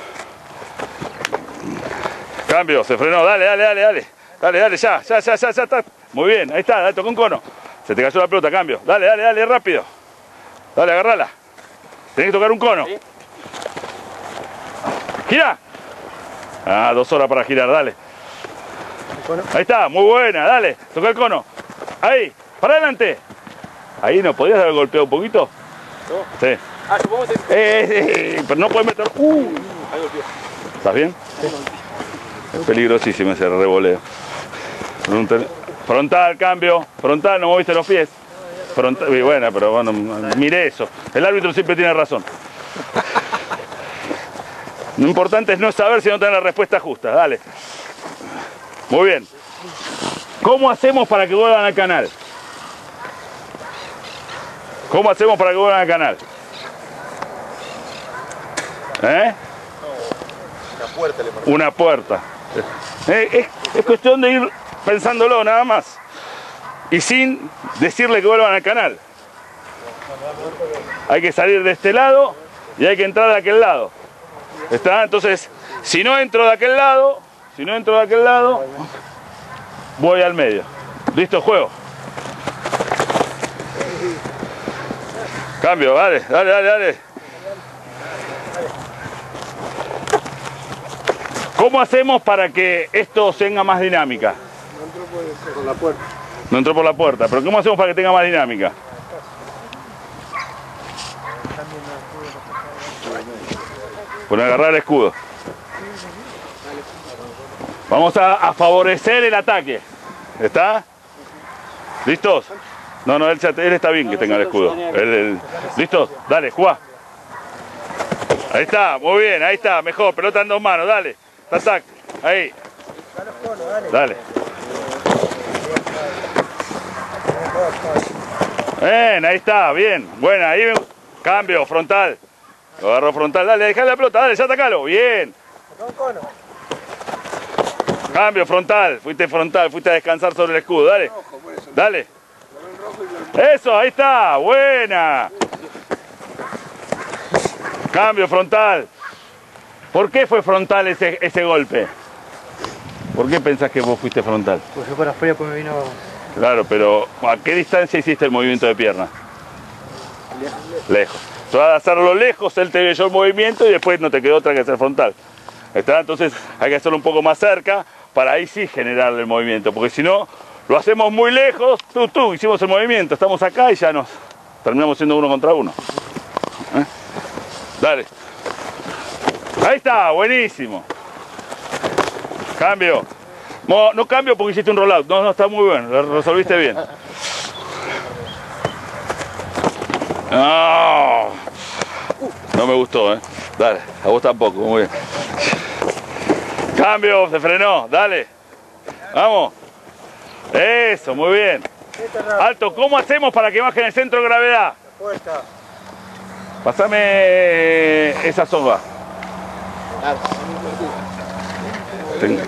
Cambio, se frenó, dale, dale, dale, dale. Dale, dale, ya, ya, ya, ya, ya está. Muy bien, ahí está, dale, tocó un cono. Se te cayó la pelota, cambio. Dale, dale, dale, rápido. Dale, agarrala. Tenés que tocar un cono. Gira. Ah, dos horas para girar, dale. Ahí está, muy buena, dale. Toca el cono. Ahí, para adelante. Ahí, ¿no podías haber golpeado un poquito? ¿No? Sí. Ah, supongo que... Eh, eh, eh, pero no puedes meter... Uh. Ahí golpeó. ¿Estás bien? Es peligrosísimo ese revoleo. Frontal, frontal, cambio. Frontal, no moviste los pies. Frontal, y bueno, pero bueno, mire eso. El árbitro siempre tiene razón. Lo importante es no saber si no tener la respuesta justa. Dale. Muy bien. ¿Cómo hacemos para que vuelvan al canal? ¿Cómo hacemos para que vuelvan al canal? ¿Eh? Una puerta le marcó. Una puerta. Eh, es, es cuestión de ir pensándolo nada más. Y sin decirle que vuelvan al canal. Hay que salir de este lado y hay que entrar de aquel lado. ¿Está? Entonces, si no entro de aquel lado, si no entro de aquel lado, voy al medio. ¿Listo? Juego. Cambio, dale, dale, dale, dale. ¿Cómo hacemos para que esto tenga más dinámica? No entró por la puerta. No entró por la puerta, pero ¿cómo hacemos para que tenga más dinámica? Por agarrar el escudo. Vamos a, a favorecer el ataque. ¿Está? ¿Listos? No, no, él, él está bien que tenga el escudo. Él, él, ¿listos? Dale, jugá. Ahí está, muy bien, ahí está, mejor, pelota en dos manos, dale. Tac, ahí. Dale. Bien, ahí está, bien, buena, ahí cambio, frontal. Lo agarro frontal, dale, dejale la pelota, dale, ya atacalo, bien. Cambio, frontal, fuiste frontal, fuiste a descansar sobre el escudo, dale. Dale. Eso, ahí está, buena. Cambio, frontal. ¿Por qué fue frontal ese, ese golpe? ¿Por qué pensás que vos fuiste frontal? Pues fue para afuera, pues me vino... Claro, pero ¿a qué distancia hiciste el movimiento de pierna? Lejos. Tú vas a hacerlo lejos, él te leyó el movimiento y después no te quedó otra que hacer frontal. ¿Está? Entonces hay que hacerlo un poco más cerca para ahí sí generar el movimiento, porque si no, lo hacemos muy lejos, tú, tú, hicimos el movimiento, estamos acá y ya nos terminamos siendo uno contra uno. ¿Eh? Dale. Ahí está, buenísimo. Cambio. No, no cambio porque hiciste un rollout. No, no, está muy bueno, lo resolviste bien. No, no me gustó, ¿eh? Dale, a vos tampoco, muy bien. Cambio, se frenó, dale. Vamos. Eso, muy bien. Alto, ¿cómo hacemos para que baje en el centro de gravedad? Puerta. Pásame esa soga. Tengo.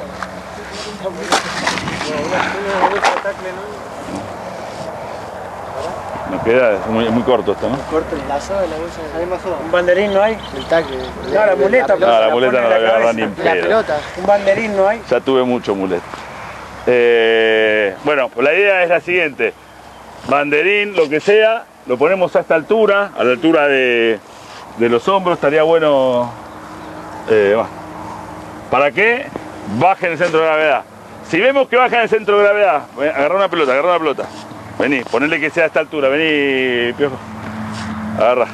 Me queda, es muy, muy corto esto, ¿no? Corto el lazo de la bolsa. Hay más soga. ¿Un banderín no hay? El tacle. No, la muleta. No, la muleta no la voy a agarrar ni en La pedo. pelota. ¿Un banderín no hay? Ya tuve mucho muleta. Eh, bueno, la idea es la siguiente. Banderín, lo que sea, lo ponemos a esta altura, a la altura de, de los hombros, estaría bueno. Eh, ¿Para qué? Baje en el centro de gravedad. Si vemos que baja en el centro de gravedad, agarra una pelota, agarra una pelota. Vení, ponele que sea a esta altura, vení, Piojo. Agarra.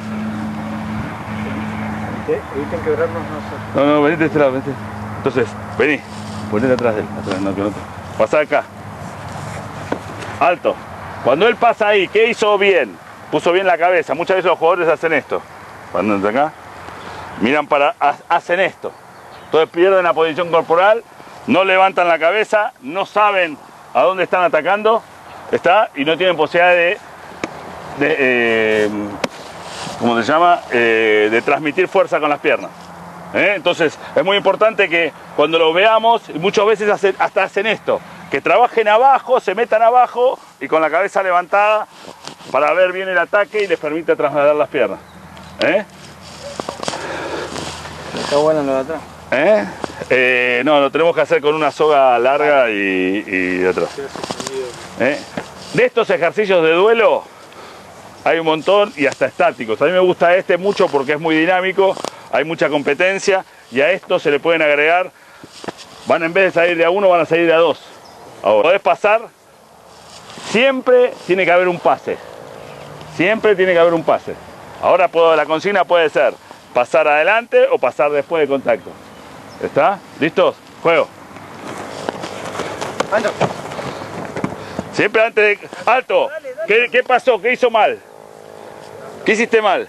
Eviten quebrarnos nosotros. No, no, venite de este lado, venite. Entonces, vení, ponete atrás de él. Atrás, no, que no te... Pasá acá. Alto. Cuando él pasa ahí, ¿qué hizo bien? Puso bien la cabeza. Muchas veces los jugadores hacen esto. Cuando entran acá, miran para... hacen esto. Entonces pierden la posición corporal, no levantan la cabeza, no saben a dónde están atacando, ¿está? Y no tienen posibilidad de... de eh, ¿cómo se llama? Eh, de transmitir fuerza con las piernas. ¿Eh? Entonces es muy importante que cuando lo veamos, y muchas veces hacen, hasta hacen esto, que trabajen abajo, se metan abajo y con la cabeza levantada para ver bien el ataque y les permite trasladar las piernas. ¿Eh? Está bueno lo de atrás. ¿Eh? Eh, no, lo tenemos que hacer con una soga larga y, y de atrás. ¿Eh? De estos ejercicios de duelo hay un montón y hasta estáticos. A mí me gusta este mucho porque es muy dinámico, hay mucha competencia y a esto se le pueden agregar, van en vez de salir de a uno, van a salir de a dos. Ahora, podés pasar, siempre tiene que haber un pase. Siempre tiene que haber un pase. Ahora puedo, la consigna puede ser pasar adelante o pasar después de contacto. ¿Está? ¿Listos? Juego. Siempre antes de... ¡Alto! ¿Qué, qué pasó? ¿Qué hizo mal? ¿Qué hiciste mal?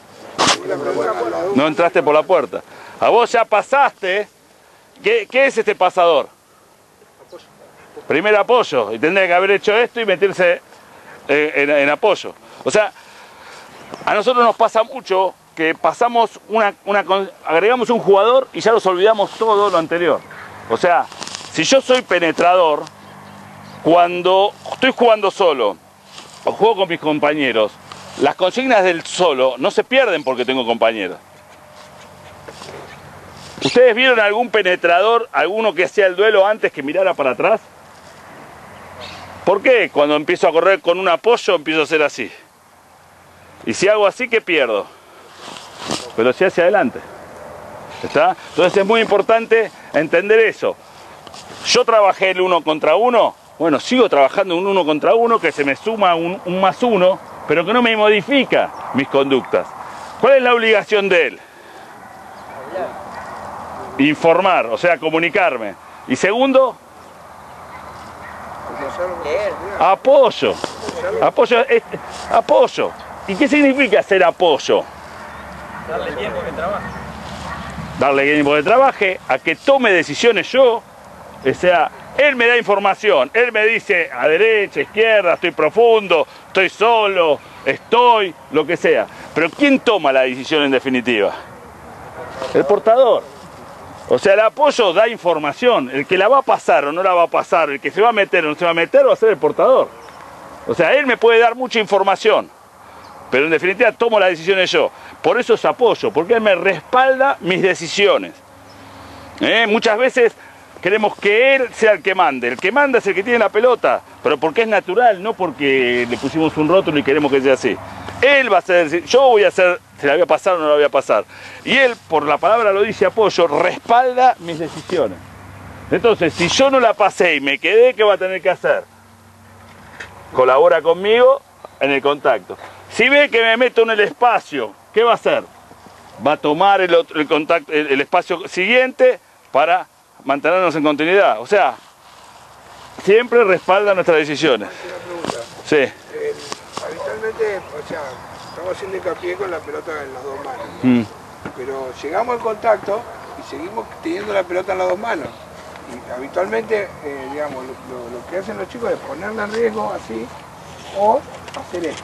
No entraste por la puerta. A vos ya pasaste. ¿Qué, qué es este pasador? Primer apoyo. Y tendría que haber hecho esto y meterse en, en, en apoyo. O sea, a nosotros nos pasa mucho que pasamos una, una... agregamos un jugador y ya nos olvidamos todo lo anterior. O sea, si yo soy penetrador, cuando estoy jugando solo o juego con mis compañeros, las consignas del solo no se pierden porque tengo compañeros. ¿Ustedes vieron algún penetrador, alguno que hacía el duelo antes que mirara para atrás? ¿Por qué? Cuando empiezo a correr con un apoyo empiezo a hacer así. Y si hago así, ¿qué pierdo? Velocidad hacia adelante. ¿Está? Entonces es muy importante entender eso. Yo trabajé el uno contra uno. Bueno, sigo trabajando un uno contra uno que se me suma un, un más uno, pero que no me modifica mis conductas. ¿Cuál es la obligación de él? Informar, o sea, comunicarme. Y segundo, apoyo. Apoyo, es, apoyo. ¿Y qué significa ser apoyo? Darle tiempo que trabaje. Darle tiempo que trabaje, a que tome decisiones yo. O sea, él me da información, él me dice a derecha, izquierda, estoy profundo, estoy solo, estoy, lo que sea. Pero ¿quién toma la decisión en definitiva? El portador. O sea, el apoyo da información. El que la va a pasar o no la va a pasar, el que se va a meter o no se va a meter, va a ser el portador. O sea, él me puede dar mucha información, pero en definitiva tomo las decisiones yo. Por eso es apoyo, porque él me respalda mis decisiones. ¿Eh? Muchas veces queremos que él sea el que mande. El que manda es el que tiene la pelota, pero porque es natural, no porque le pusimos un rótulo y queremos que sea así. Él va a ser, yo voy a hacer si la voy a pasar o no la voy a pasar. Y él, por la palabra lo dice apoyo, respalda mis decisiones. Entonces, si yo no la pasé y me quedé, ¿qué va a tener que hacer? Colabora conmigo en el contacto. Si ve que me meto en el espacio, ¿qué va a hacer? Va a tomar el, otro, el, contacto, el, el espacio siguiente para mantenernos en continuidad. O sea, siempre respalda nuestras decisiones. Una pregunta. Sí. Eh, habitualmente, o sea, estamos haciendo hincapié con la pelota en las dos manos. Mm. Pero llegamos al contacto y seguimos teniendo la pelota en las dos manos. Y habitualmente, eh, digamos, lo, lo, lo que hacen los chicos es ponerla en riesgo así o hacer esto.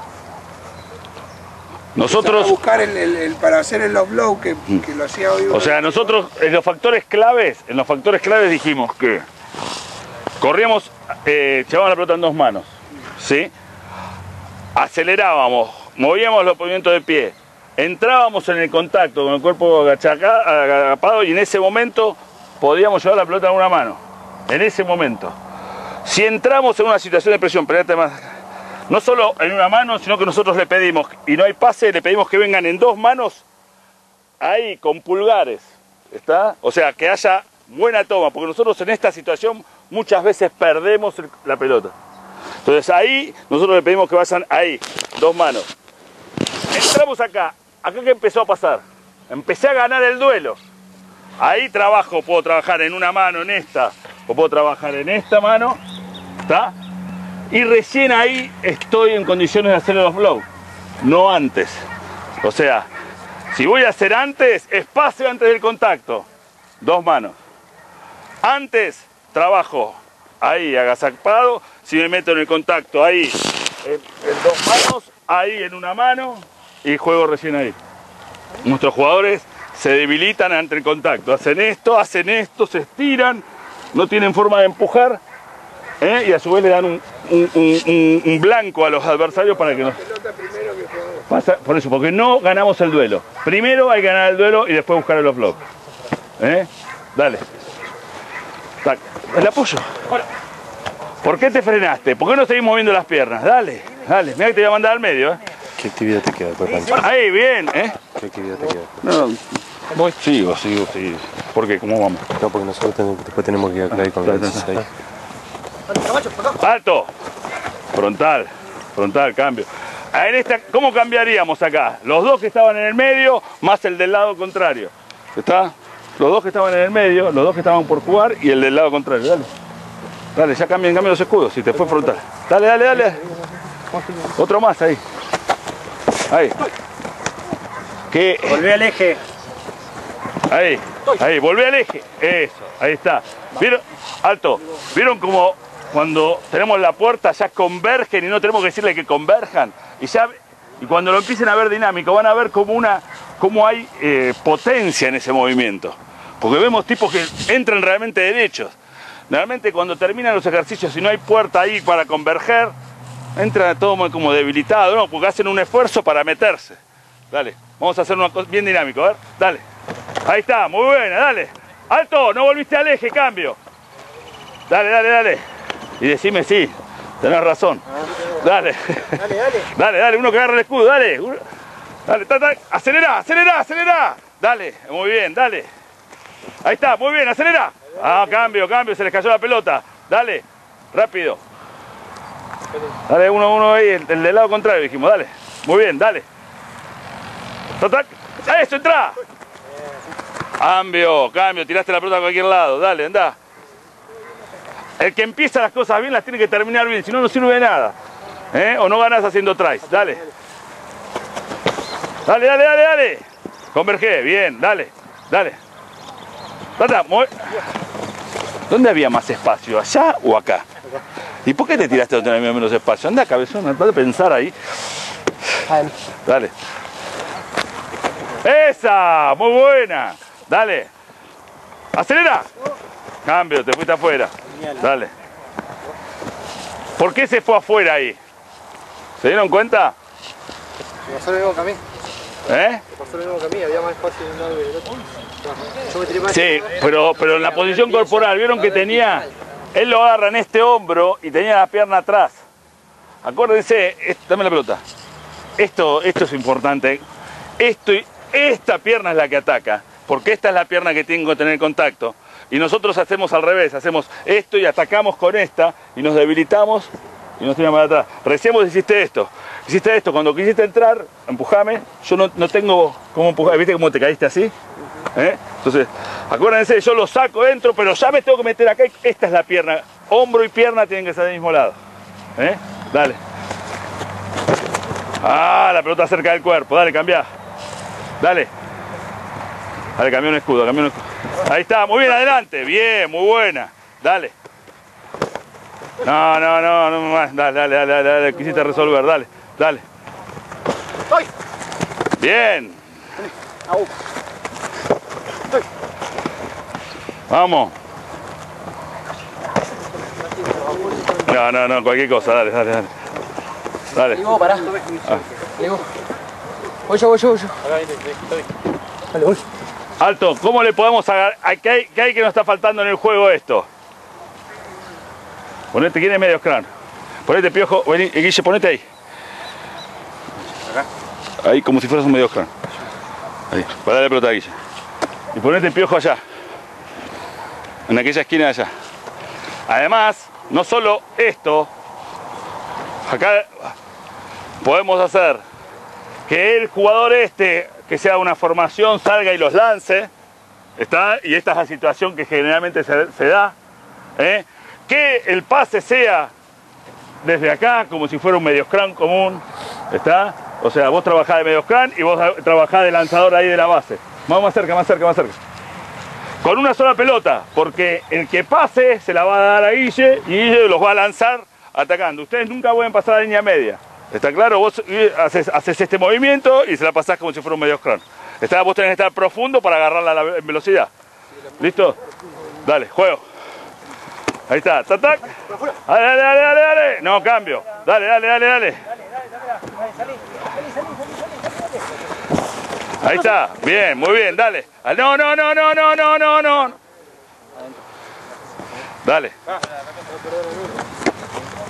Nosotros... A buscar el, el, el, para hacer el off-blow que, que lo hacía hoy. O sea, nosotros en los factores claves, en los factores claves dijimos que corríamos, eh, llevábamos la pelota en dos manos, ¿sí? Acelerábamos, movíamos los movimientos de pie, entrábamos en el contacto con el cuerpo agachapado y en ese momento podíamos llevar la pelota en una mano, en ese momento. Si entramos en una situación de presión, espérate más, no solo en una mano, sino que nosotros le pedimos, y no hay pase, le pedimos que vengan en dos manos, ahí, con pulgares, ¿está? O sea, que haya buena toma, porque nosotros en esta situación muchas veces perdemos el, la pelota. Entonces ahí, nosotros le pedimos que vayan ahí, dos manos. Entramos acá, acá que empezó a pasar, empecé a ganar el duelo. Ahí trabajo, puedo trabajar en una mano, en esta, o puedo trabajar en esta mano, ¿está? Y recién ahí estoy en condiciones de hacer los blows, no antes. O sea, si voy a hacer antes, espacio antes del contacto, dos manos. Antes, trabajo ahí agazapado, si me meto en el contacto ahí, en, en dos manos, ahí en una mano, y juego recién ahí. Nuestros jugadores se debilitan ante el contacto, hacen esto, hacen esto, se estiran, no tienen forma de empujar, ¿eh? Y a su vez le dan un, un, un, un blanco a los adversarios para que nos... Pasa, por eso, porque no ganamos el duelo. Primero hay que ganar el duelo y después buscar los blocks. ¿Eh? Dale. Tac. El apoyo. ¿Por qué te frenaste? ¿Por qué no seguís moviendo las piernas? Dale, dale. Mira que te voy a mandar al medio, ¿eh? ¿Qué actividad te queda? Ahí, bien, ¿eh? ¿Qué actividad te queda? No, Voy. Sigo, sigo, sigo. ¿Por qué? ¿Cómo vamos? No, porque nosotros tenemos, después tenemos que ir acá y con la dieciséis. ¡Alto! Frontal, frontal, cambio. En esta, ¿cómo cambiaríamos acá? Los dos que estaban en el medio, más el del lado contrario. ¿Está? Los dos que estaban en el medio, los dos que estaban por jugar y el del lado contrario. Dale. Dale, ya cambian, cambian los escudos, si te fue frontal. Dale, dale, dale. Otro más ahí. Ahí. ¿Qué? Volví al eje. Ahí, ahí, volví al eje. Eso, ahí está. ¿Vieron? Alto. ¿Vieron cómo cuando tenemos la puerta ya convergen y no tenemos que decirle que converjan? Y ya, y cuando lo empiecen a ver dinámico, van a ver como una, como hay eh, potencia en ese movimiento. Porque vemos tipos que entran realmente derechos. Realmente cuando terminan los ejercicios y no hay puerta ahí para converger, entra todo muy como debilitado, ¿no? Porque hacen un esfuerzo para meterse. Dale, vamos a hacer una cosa bien dinámico, a ver, dale. Ahí está, muy buena, dale. Alto, no volviste al eje, cambio. Dale, dale, dale. Y decime sí, tenés razón. Dale. Dale, dale. Dale, dale, uno que agarra el escudo, dale. Dale, ta, ta. Acelera, acelera, acelera. Dale, muy bien, dale. Ahí está, muy bien, acelera. Ah, cambio, cambio, se les cayó la pelota. Dale, rápido. Dale, uno, uno ahí, el, el del lado contrario, dijimos, dale. Muy bien, dale. ¡Tac! ¡Eso, entra! Cambio, cambio, tiraste la pelota a cualquier lado, dale, anda. El que empieza las cosas bien las tiene que terminar bien, si no, no sirve de nada. ¿Eh? O no ganas haciendo tries, dale. Dale, dale, dale, dale. Converge, bien, dale, dale. Tata, muy... ¿Dónde había más espacio? ¿Allá o acá? ¿Y por qué te tiraste donde había menos espacio? Anda, cabezón, anda a pensar ahí. Dale. ¡Esa! ¡Muy buena! Dale. ¡Acelera! Cambio, te fuiste afuera. Dale. ¿Por qué se fue afuera ahí? ¿Se dieron cuenta? Me pasó lo mismo que a mí. ¿Eh? Me pasó lo mismo que a mí, había más espacio de un lado que del otro. Yo me tiré más. Sí, pero, pero en la posición corporal, ¿vieron que tenía? Él lo agarra en este hombro y tenía la pierna atrás. Acuérdense, es, dame la pelota. Esto, esto es importante. Esto, esta pierna es la que ataca, porque esta es la pierna que tengo que tener contacto. Y nosotros hacemos al revés, hacemos esto y atacamos con esta y nos debilitamos y nos tiramos para atrás. Recién vos hiciste esto, hiciste esto, cuando quisiste entrar, empujame, yo no, no tengo cómo empujar, ¿viste cómo te caíste así? ¿Eh? Entonces, acuérdense, yo lo saco dentro, pero ya me tengo que meter acá, esta es la pierna, hombro y pierna tienen que ser del mismo lado. ¿Eh? Dale. Ah, la pelota cerca del cuerpo, dale, cambia. Dale. Dale, cambió un escudo, cambió un escudo. Ahí está, muy bien, adelante. Bien, muy buena. Dale. No, no, no, no más. Dale, dale, dale, dale, dale. Quisiste resolver, dale, dale. Bien. Vamos. No, no, no, cualquier cosa, dale, dale, dale. Dale. Digo, pará. Ah. Digo. Voy yo, voy yo, voy yo. Dale, voy. Alto, ¿cómo le podemos agarrar? ¿Qué hay, qué hay que nos está faltando en el juego esto? Ponete, ¿quién es medio scrum? Ponete, Piojo, vení, Guille, ponete ahí. Acá. Ahí, como si fueras un medio scrum. Ahí, para darle pelota a Guille. Y ponete, Piojo, allá. En aquella esquina de allá. Además, no solo esto, acá podemos hacer que el jugador este, que sea una formación, salga y los lance, ¿está? Y esta es la situación que generalmente se, se da, ¿eh? Que el pase sea desde acá, como si fuera un medio scrum común, ¿está? O sea, vos trabajás de medio scrum y vos trabajás de lanzador ahí de la base. Vamos más cerca, más cerca, más cerca. Con una sola pelota, porque el que pase se la va a dar a Guille y Guille los va a lanzar atacando. Ustedes nunca pueden pasar a la línea media. ¿Está claro? Vos haces, haces este movimiento y se la pasás como si fuera un medio scrum. ¿Está? Vos tenés que estar profundo para agarrarla a la velocidad. ¿Listo? Dale, juego. Ahí está, tac, tac. Dale, dale, dale, dale, dale. No, cambio. Dale, dale, dale, dale. Ahí está, bien, muy bien, dale. No, no, no, no, no, no, no, no. Dale.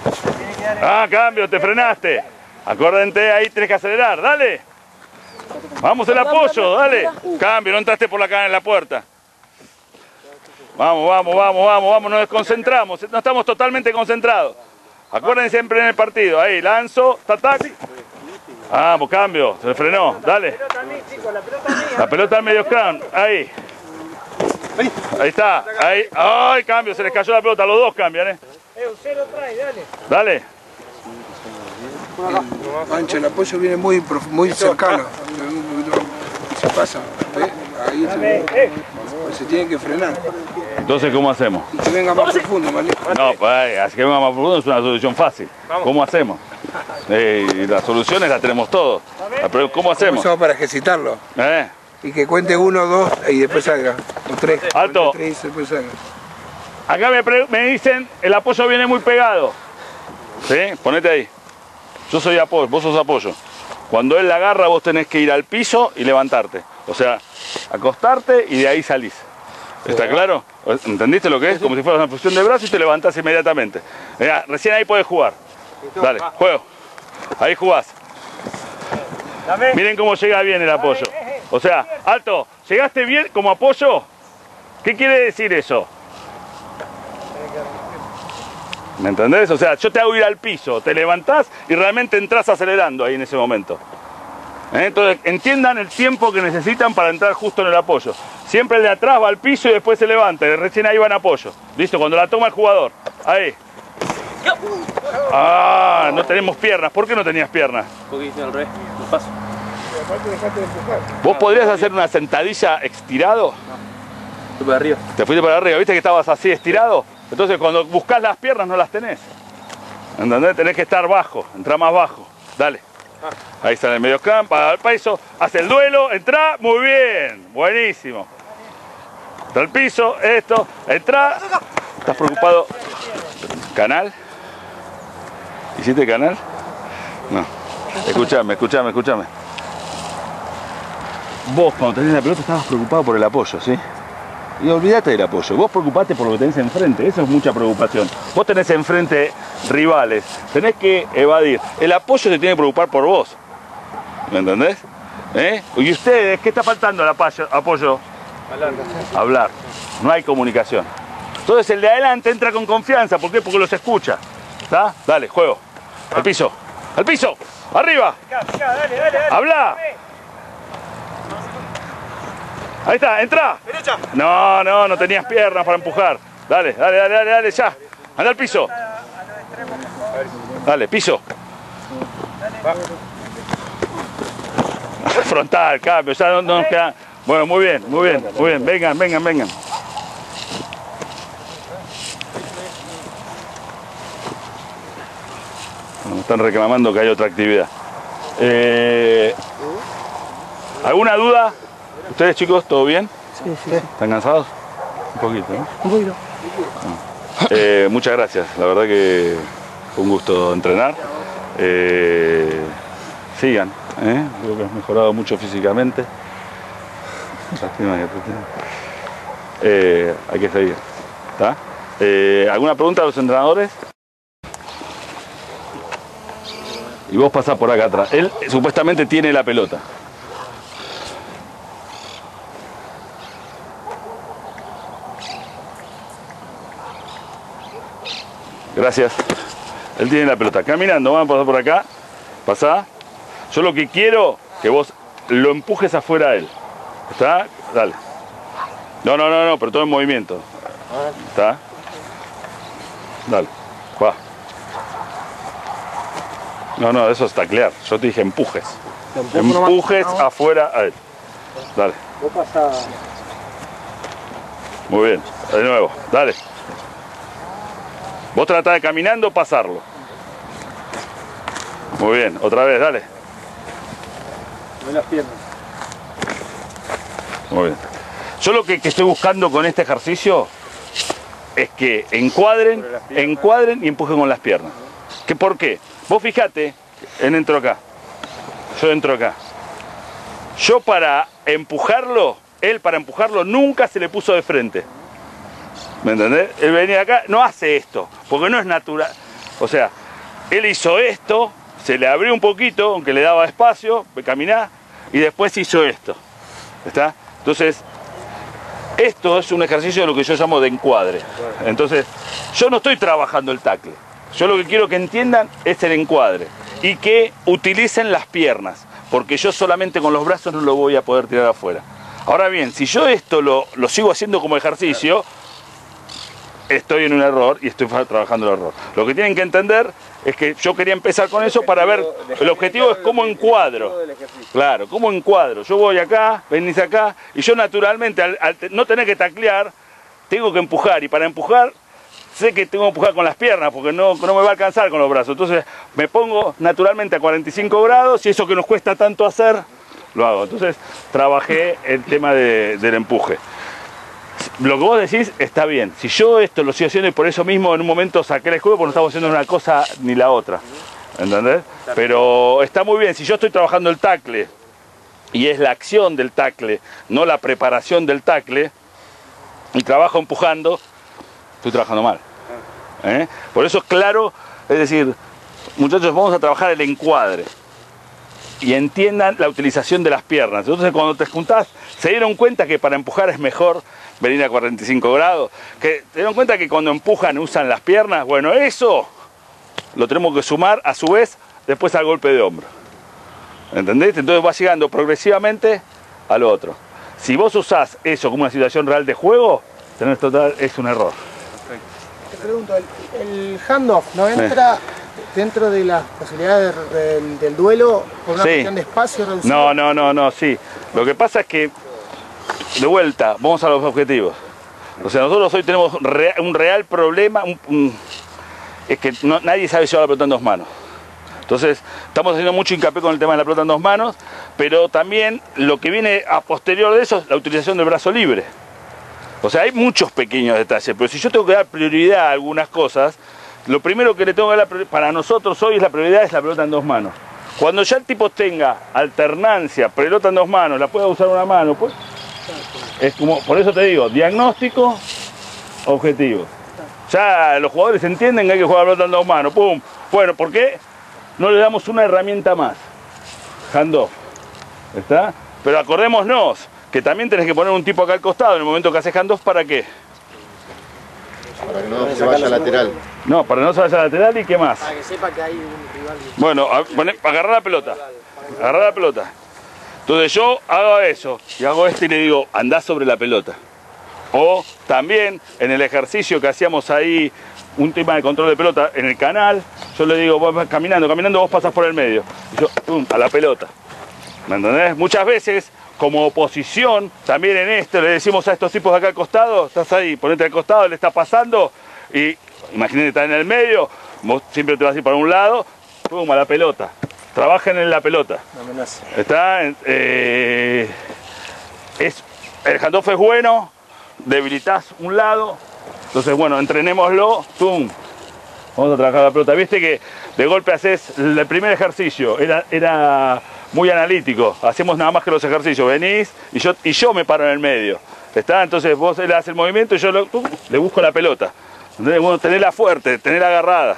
Ah, cambio, te frenaste. Acuérdate, ahí tenés que acelerar, dale. Vamos el apoyo, dale. Cambio, no entraste por la cara en la puerta. Vamos, vamos, vamos, vamos, vamos, nos desconcentramos. No estamos totalmente concentrados. Acuérdense siempre en el partido. Ahí, lanzo, tac. Vamos, cambio, se frenó, dale. La pelota al medio scrum, ahí. Ahí está, ahí. Ay, cambio, se les cayó la pelota, los dos cambian, eh. Dale. Mancho, el apoyo viene muy, muy cercano. Se pasa, ¿ves? Ahí se, se tiene que frenar. Entonces, ¿cómo hacemos? Y que venga más profundo, ¿vale? No, pues, así que venga más profundo es una solución fácil. ¿Cómo hacemos? Eh, y las soluciones las tenemos todos. Pero ¿cómo hacemos? ¿Cómo hacemos para ejercitarlo? ¿Eh? Y que cuente uno, dos y después salga. O tres. Alto. Tres y después salga. Acá me, pre me dicen, el apoyo viene muy pegado. ¿Sí? Ponete ahí. Yo soy apoyo, vos sos apoyo. Cuando él la agarra, vos tenés que ir al piso y levantarte. O sea, acostarte y de ahí salís. ¿Está claro? ¿Entendiste lo que es? Como si fuera una fusión de brazos y te levantás inmediatamente. Mirá, recién ahí podés jugar. Dale, juego. Ahí jugás. Miren cómo llega bien el apoyo. O sea, alto, ¿llegaste bien como apoyo? ¿Qué quiere decir eso? ¿Me entendés? O sea, yo te hago ir al piso, te levantás y realmente entras acelerando ahí en ese momento. ¿Eh? Entonces, entiendan el tiempo que necesitan para entrar justo en el apoyo. Siempre el de atrás va al piso y después se levanta. Y recién ahí va en apoyo. Listo, cuando la toma el jugador. Ahí. Ah, no tenemos piernas. ¿Por qué no tenías piernas? Porque hice al revés, los paso. ¿Vos podrías hacer una sentadilla estirado? Estoy para arriba. Te fuiste para arriba, ¿viste que estabas así estirado? Entonces cuando buscas las piernas no las tenés. ¿Entendés? Tenés que estar bajo, entra más bajo. Dale. Ahí está en el medio campo, al piso, hace el duelo, entra, muy bien, buenísimo. Está al piso, esto, entra. ¿Estás preocupado? ¿Canal? ¿Hiciste canal? No. Escúchame, escúchame, escúchame. Vos cuando tenés la pelota estabas preocupado por el apoyo, ¿sí? Y olvídate del apoyo, vos preocupate por lo que tenés enfrente, eso es mucha preocupación. Vos tenés enfrente rivales, tenés que evadir. El apoyo se tiene que preocupar por vos, ¿me entendés? ¿Eh? ¿Y ustedes qué está faltando el apoyo? apoyo? Hablar. Hablar, no hay comunicación. Entonces el de adelante entra con confianza, ¿por qué? Porque los escucha. ¿Está? Dale, juego. Al piso, al piso, arriba. Habla. Ahí está, entra. Derecha. No, no, no tenías piernas para empujar. Dale, dale, dale, dale, dale, ya. Anda al piso. Dale, piso. Frontal, cambio, ya no, no nos queda. Bueno, muy bien, muy bien, muy bien. Vengan, vengan, vengan. Me están reclamando que hay otra actividad. Eh, ¿Alguna duda? ¿Ustedes, chicos, todo bien? Sí, sí. ¿Están cansados? Un poquito, ¿no? Un poquito. Eh, muchas gracias, la verdad que fue un gusto entrenar. Eh, sigan, ¿eh? Creo que has mejorado mucho físicamente. Lástima que eh, hay que seguir. ¿Está? Eh, ¿Alguna pregunta a los entrenadores? Y vos pasás por acá atrás. Él supuestamente tiene la pelota. Gracias. Él tiene la pelota. Caminando, vamos a pasar por acá. Pasá. Yo lo que quiero que vos lo empujes afuera a él. ¿Está? Dale. No, no, no, no, pero todo en movimiento. ¿Está? Dale. Va. No, no, eso es taclear. Yo te dije empujes. Empujes afuera a él. Dale. Vos pasás. Muy bien. De nuevo. Dale. Vos tratás de caminando, pasarlo. Muy bien, otra vez, dale. Mueve las piernas. Muy bien. Yo lo que, que estoy buscando con este ejercicio es que encuadren, encuadren y empujen con las piernas. ¿Qué, ¿Por qué? Vos fijate, él entró acá, yo entro acá. Yo para empujarlo, él para empujarlo nunca se le puso de frente. ¿Me entendés? Él venía acá, no hace esto, porque no es natural. O sea, él hizo esto, se le abrió un poquito, aunque le daba espacio, caminá, y después hizo esto. ¿Está? Entonces, esto es un ejercicio de lo que yo llamo de encuadre. Entonces, yo no estoy trabajando el tackle. Yo lo que quiero que entiendan es el encuadre y que utilicen las piernas, porque yo solamente con los brazos no lo voy a poder tirar afuera. Ahora bien, si yo esto lo, lo sigo haciendo como ejercicio, estoy en un error y estoy trabajando el error. Lo que tienen que entender es que yo quería empezar con eso para ver, el objetivo es cómo encuadro. Claro, cómo encuadro. Yo voy acá, venís acá, y yo naturalmente, al, al no tener que taclear, tengo que empujar, y para empujar, sé que tengo que empujar con las piernas, porque no, no me va a alcanzar con los brazos. Entonces me pongo naturalmente a cuarenta y cinco grados, y eso que nos cuesta tanto hacer, lo hago. Entonces trabajé el tema de, del empuje. Lo que vos decís está bien. Si yo esto lo sigo haciendo y por eso mismo en un momento saqué el escudo, porque no estamos haciendo una cosa ni la otra. ¿Entendés? Pero está muy bien. Si yo estoy trabajando el tackle y es la acción del tackle, no la preparación del tackle, y trabajo empujando, estoy trabajando mal. ¿Eh? Por eso es claro, es decir, muchachos, vamos a trabajar el encuadre y entiendan la utilización de las piernas. Entonces cuando te juntás, se dieron cuenta que para empujar es mejor venir a cuarenta y cinco grados, que se dieron cuenta que cuando empujan usan las piernas. Bueno, eso lo tenemos que sumar a su vez después al golpe de hombro. ¿Entendés? Entonces va llegando progresivamente a lo otro. Si vos usás eso como una situación real de juego, tenés total, es un error. Te pregunto, el, el handoff no entra dentro de las posibilidades de, de, del duelo por una Sí. cuestión de espacio reducido. No, no, no, no, sí. Lo que pasa es que, de vuelta, vamos a los objetivos. O sea, nosotros hoy tenemos rea- un real problema, un, un, es que no, nadie sabe llevar la pelota en dos manos. Entonces, estamos haciendo mucho hincapié con el tema de la pelota en dos manos, pero también lo que viene a posterior de eso es la utilización del brazo libre. O sea, hay muchos pequeños detalles, pero si yo tengo que dar prioridad a algunas cosas, lo primero que le tengo que dar para nosotros hoy es la prioridad es la pelota en dos manos. Cuando ya el tipo tenga alternancia, pelota en dos manos, la pueda usar una mano, pues es como, por eso te digo, diagnóstico, objetivo. Ya los jugadores entienden que hay que jugar pelota en dos manos, pum. Bueno, ¿por qué no le damos una herramienta más? Handoff, ¿está? Pero acordémonos que también tenés que poner un tipo acá al costado en el momento que haces handoff, ¿para qué? Para que no se vaya lateral. No, para que no se vaya lateral y qué más. Para que sepa que hay un rival. Bueno, a, poné, agarrar la pelota. Agarrar la pelota. Entonces yo hago eso y hago esto y le digo, andá sobre la pelota. O también en el ejercicio que hacíamos ahí, un tema de control de pelota en el canal, yo le digo, vos vas caminando, caminando, vos pasas por el medio. Y yo, pum, a la pelota. ¿Me entendés? Muchas veces, como oposición, también en esto le decimos a estos tipos de acá al costado, estás ahí, ponete al costado, le está pasando y imagínate estar en el medio, vos siempre te vas a ir para un lado, pum, a la pelota. Trabajen en la pelota. Está, eh, es, el handoff es bueno, debilitas un lado, entonces bueno, entrenémoslo, tum, vamos a trabajar la pelota. Viste que de golpe haces, el primer ejercicio era, era muy analítico, hacemos nada más que los ejercicios, venís y yo, y yo me paro en el medio, ¿está? Entonces vos le das el movimiento y yo lo, tum, le busco la pelota. Entonces, bueno, tenerla fuerte, tenerla agarrada.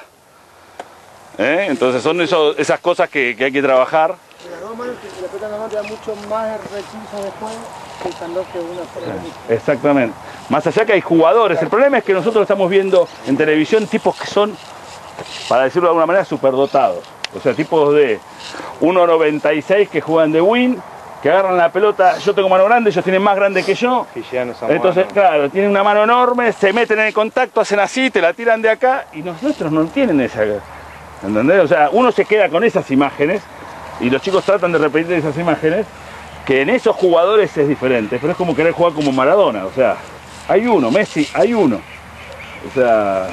¿Eh? Entonces son eso, esas cosas que, que hay que trabajar. Las dos manos, que la pelota normal te da mucho más recursos de juego que el handoff que uno sola. Exactamente. Más allá que hay jugadores, el problema es que nosotros estamos viendo en televisión tipos que son, para decirlo de alguna manera, superdotados. O sea, tipos de uno noventa y seis que juegan de win, que agarran la pelota, yo tengo mano grande, ellos tienen más grande que yo. Entonces, claro, tienen una mano enorme, se meten en el contacto, hacen así, te la tiran de acá, y nosotros no tienen esa... ¿Entendés? O sea, uno se queda con esas imágenes y los chicos tratan de repetir esas imágenes, que en esos jugadores es diferente, pero es como querer jugar como Maradona, o sea, hay uno, Messi, hay uno. O sea,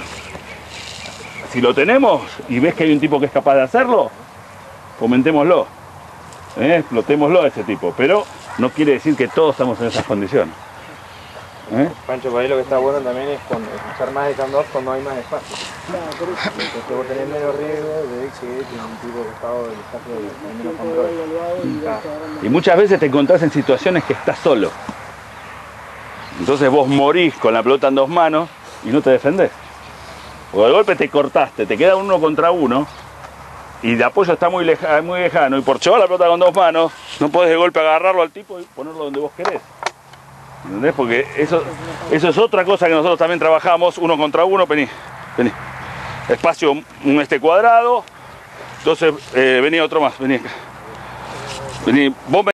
si lo tenemos y ves que hay un tipo que es capaz de hacerlo, comentémoslo, ¿eh? Explotémoslo a ese tipo, pero no quiere decir que todos estamos en esas condiciones. ¿Eh? Pancho, por ahí lo que está bueno también es con usar más de handoff cuando hay más espacio. Entonces vos tenés menos riesgo de que tiene un tipo de estado del espacio de menos control. Y muchas veces te encontrás en situaciones que estás solo. Entonces vos morís con la pelota en dos manos y no te defendés. O de golpe te cortaste, te queda uno contra uno y de apoyo está muy, leja, muy lejano, y por llevar la pelota con dos manos, no podés de golpe agarrarlo al tipo y ponerlo donde vos querés. ¿Entendés? Porque eso, eso es otra cosa que nosotros también trabajamos, uno contra uno, vení, vení. Espacio, un este cuadrado, entonces eh, vení otro más, vení acá. Vení, vos